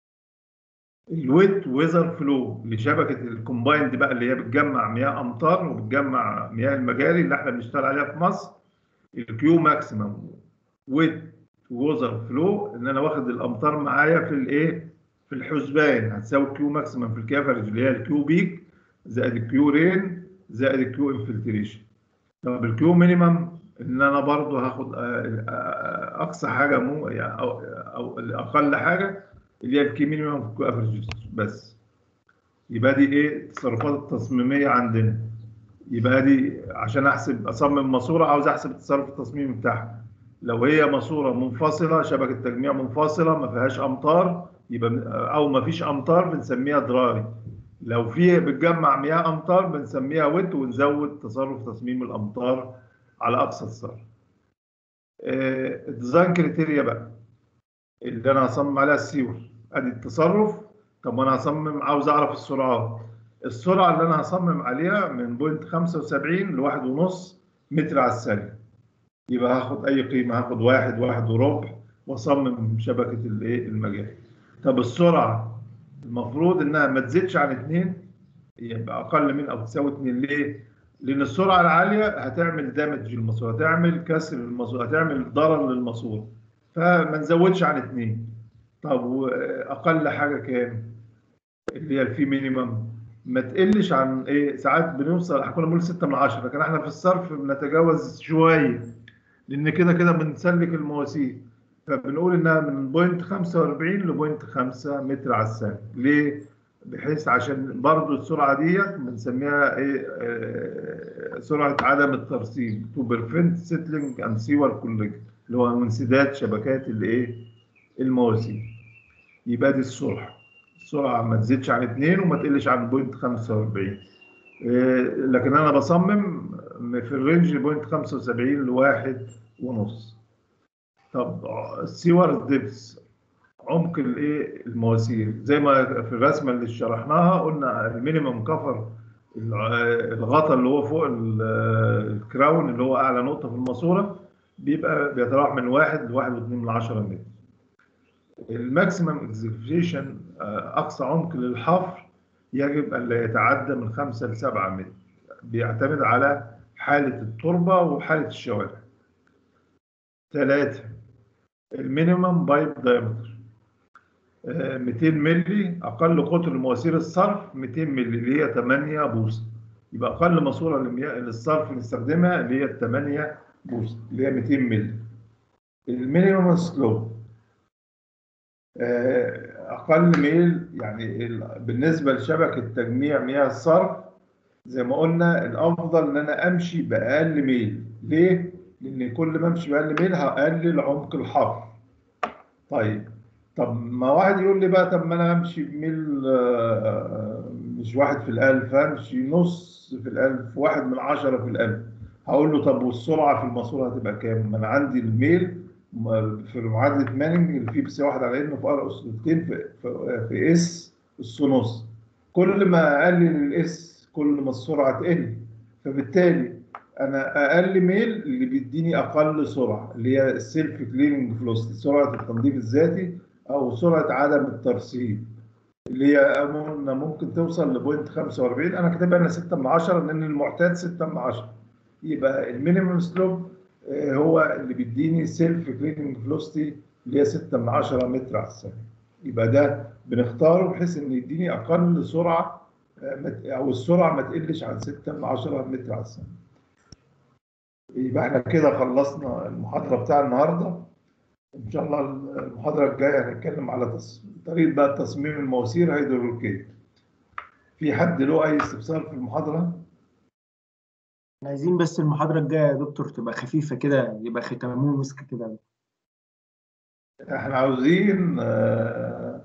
الويت ويزر فلو لشبكه الكومبايند بقى اللي هي بتجمع مياه امطار وبتجمع مياه المجاري اللي احنا بنشتغل عليها في مصر. الكيو ماكسيمم ويت ووزر فلو ان انا واخد الامطار معايا في الايه في الحسبان هتساوي كيو ماكسيمم في الكافرج اللي هي الكيو بيك زائد الكيو رين زائد الكيو انفلتريشن. طب الكيو مينيمم ان انا برضو هاخد اقصى حاجه مو يعني او اقل حاجه اللي هي الكيو مينيمم في الكيو افرج بس. يبقى دي ايه التصرفات التصميميه عندنا. يبقى دي عشان احسب اصمم ماسوره عاوز احسب التصرف التصميمي بتاعها. لو هي ماسوره منفصله شبكه تجميع منفصله ما فيهاش امطار يبقى او ما فيش امطار بنسميها دراي. لو في بتجمع مياه امطار بنسميها ويت ونزود تصرف تصميم الامطار على اقصى الصرف. الديزاين كريتيريا بقى اللي انا هصمم عليها السيور ادي التصرف. طب وانا هصمم عاوز اعرف السرعات. السرعه اللي انا هصمم عليها من بوينت 75 ل 1.5 متر على الثانيه. يبقى هاخد اي قيمه هاخد 1 وربع واصمم شبكه الايه المجال. طب السرعه المفروض انها ما تزيدش عن 2 يبقى اقل من او تساوي 2. ليه؟ لان السرعه العاليه هتعمل دامج للماسوره هتعمل كسر الماسوره هتعمل ضرر للماسوره فما نزودش عن 2. طب واقل حاجه كام؟ اللي هي الفي مينيمم ما تقلش عن ايه ساعات بنوصل كنا بنقول 6 من 10 لكن احنا في الصرف بنتجاوز شويه لان كده كده بنسلك المواسير فبنقول انها من بوينت 45 لبوينت 5 متر على الثانيه. ليه؟ بحيث عشان برضو السرعه ديت بنسميها ايه سرعه عدم الترسيب تو بريفنت سيتلينج اند سيور كوليجن اللي هو انسداد شبكات الايه المواسير. يبقى دي السرعه ما تزيدش عن 2 وما تقلش عن بوينت 45. لكن انا بصمم في الرينج بوينت 75 لواحد ونص. طب السيور ديبس عمق الايه المواسير زي ما في الرسمه اللي شرحناها قلنا المينيمم كفر الغطاء اللي هو فوق الكراون اللي هو اعلى نقطه في الماسوره بيبقى بيتراوح من 1 ل 1.2 متر. الماكسيمم اكزيكيوشن اقصى عمق للحفر يجب ان لا يتعدى من 5 ل 7 متر بيعتمد على حاله التربه وحاله الشوارع. 3 المينيمم بايب دايمتر 200 مللي اقل قطر لمواسير الصرف 200 مللي اللي هي 8 بوصه. يبقى اقل ماسوره للصرف نستخدمها اللي هي 8 بوصه اللي هي 200 مللي. المينيمم سلوب اقل ميل يعني بالنسبه لشبكه تجميع مياه الصرف زي ما قلنا الافضل ان انا امشي باقل ميل. ليه؟ لان كل ما امشي باقل ميل هقلل عمق الحفر. طب ما واحد يقول لي بقى طب ما انا امشي بميل مش 1 في الالف امشي نص في الالف 1 من 10 في الالف. هقول له طب والسرعه في الماسوره هتبقى كام؟ ما انا عندي الميل في معادله مانينج اللي فيه بس 1 على ان في ار اس 2 في اس اس نص. كل ما اقلل الاس كل ما السرعه تقل. فبالتالي انا اقل ميل اللي بيديني اقل سرعه اللي هي السيلف كليننج فلوسيتي سرعه التنظيف الذاتي او سرعه عدم الترسيب اللي هي ممكن توصل لبوينت 45. انا كاتبها انا 6 من 10 لان المعتاد 6 من 10. يبقى المينيمم سلوب هو اللي بيديني سيلف كليننج فلوسيتي اللي هي 6 من 10 متر على الثانيه. يبقى ده بنختاره بحيث ان يديني اقل سرعه او السرعه ما تقلش عن 6 من 10 متر على الثانيه. يبقى احنا كده خلصنا المحاضره بتاع النهارده. ان شاء الله المحاضره الجايه هنتكلم على طريقه بقى تصميم المواسير هيدروليكيه. في حد له اي استفسار في المحاضره؟ عايزين بس المحاضرة الجاية يا دكتور تبقى خفيفة كده يبقى ختامه مسك كده. احنا عاوزين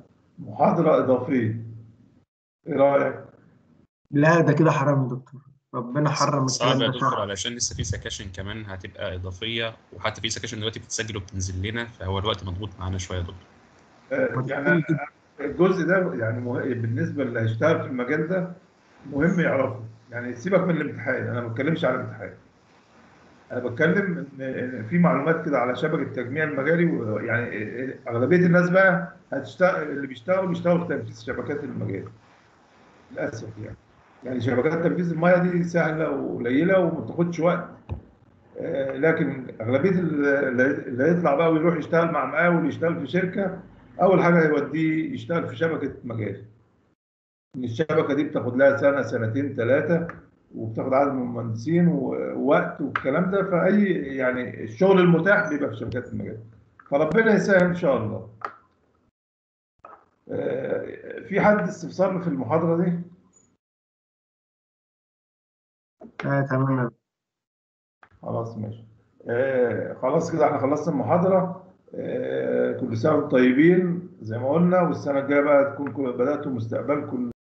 محاضره اضافيه. ايه رايك؟ لا ده كده حرام يا دكتور. ربنا حرم صعب الكلام يا ده دكتور فعلا. علشان لسه في سكاشن كمان هتبقى اضافيه، وحتى في سكاشن دلوقتي بتتسجل وبتنزل لنا، فهو الوقت مضغوط معانا شويه يا دكتور. يعني الجزء ده يعني بالنسبه اللي هيشتغل في المجال ده مهم يعرفه. يعني سيبك من الامتحان، انا ما بتكلمش على الامتحان، انا بتكلم ان في معلومات كده على شبكه التجميع المجاري. يعني اغلبيه الناس بقى هتشتغل، اللي بيشتغلوا في تنفيذ شبكات المجاري للاسف. يعني شبكات تنفيذ المياه دي سهله وقليله وما بتاخدش وقت. لكن اغلبيه اللي هيطلع بقى ويروح يشتغل مع مقاول، يشتغل في شركه، اول حاجه هيوديه يشتغل في شبكه مجاري. إن الشبكه دي بتاخد لها سنه سنتين ثلاثه، وبتاخد عدد من المهندسين ووقت والكلام ده. فاي يعني الشغل المتاح بيبقى في شبكات المجال، فربنا يسهل ان شاء الله. في حد استفسار في المحاضره دي؟ تمام. خلاص ماشي. خلاص كده احنا خلصنا المحاضره. كل سنه وانتم طيبين زي ما قلنا، والسنه الجايه بقى تكون بداتوا مستقبلكم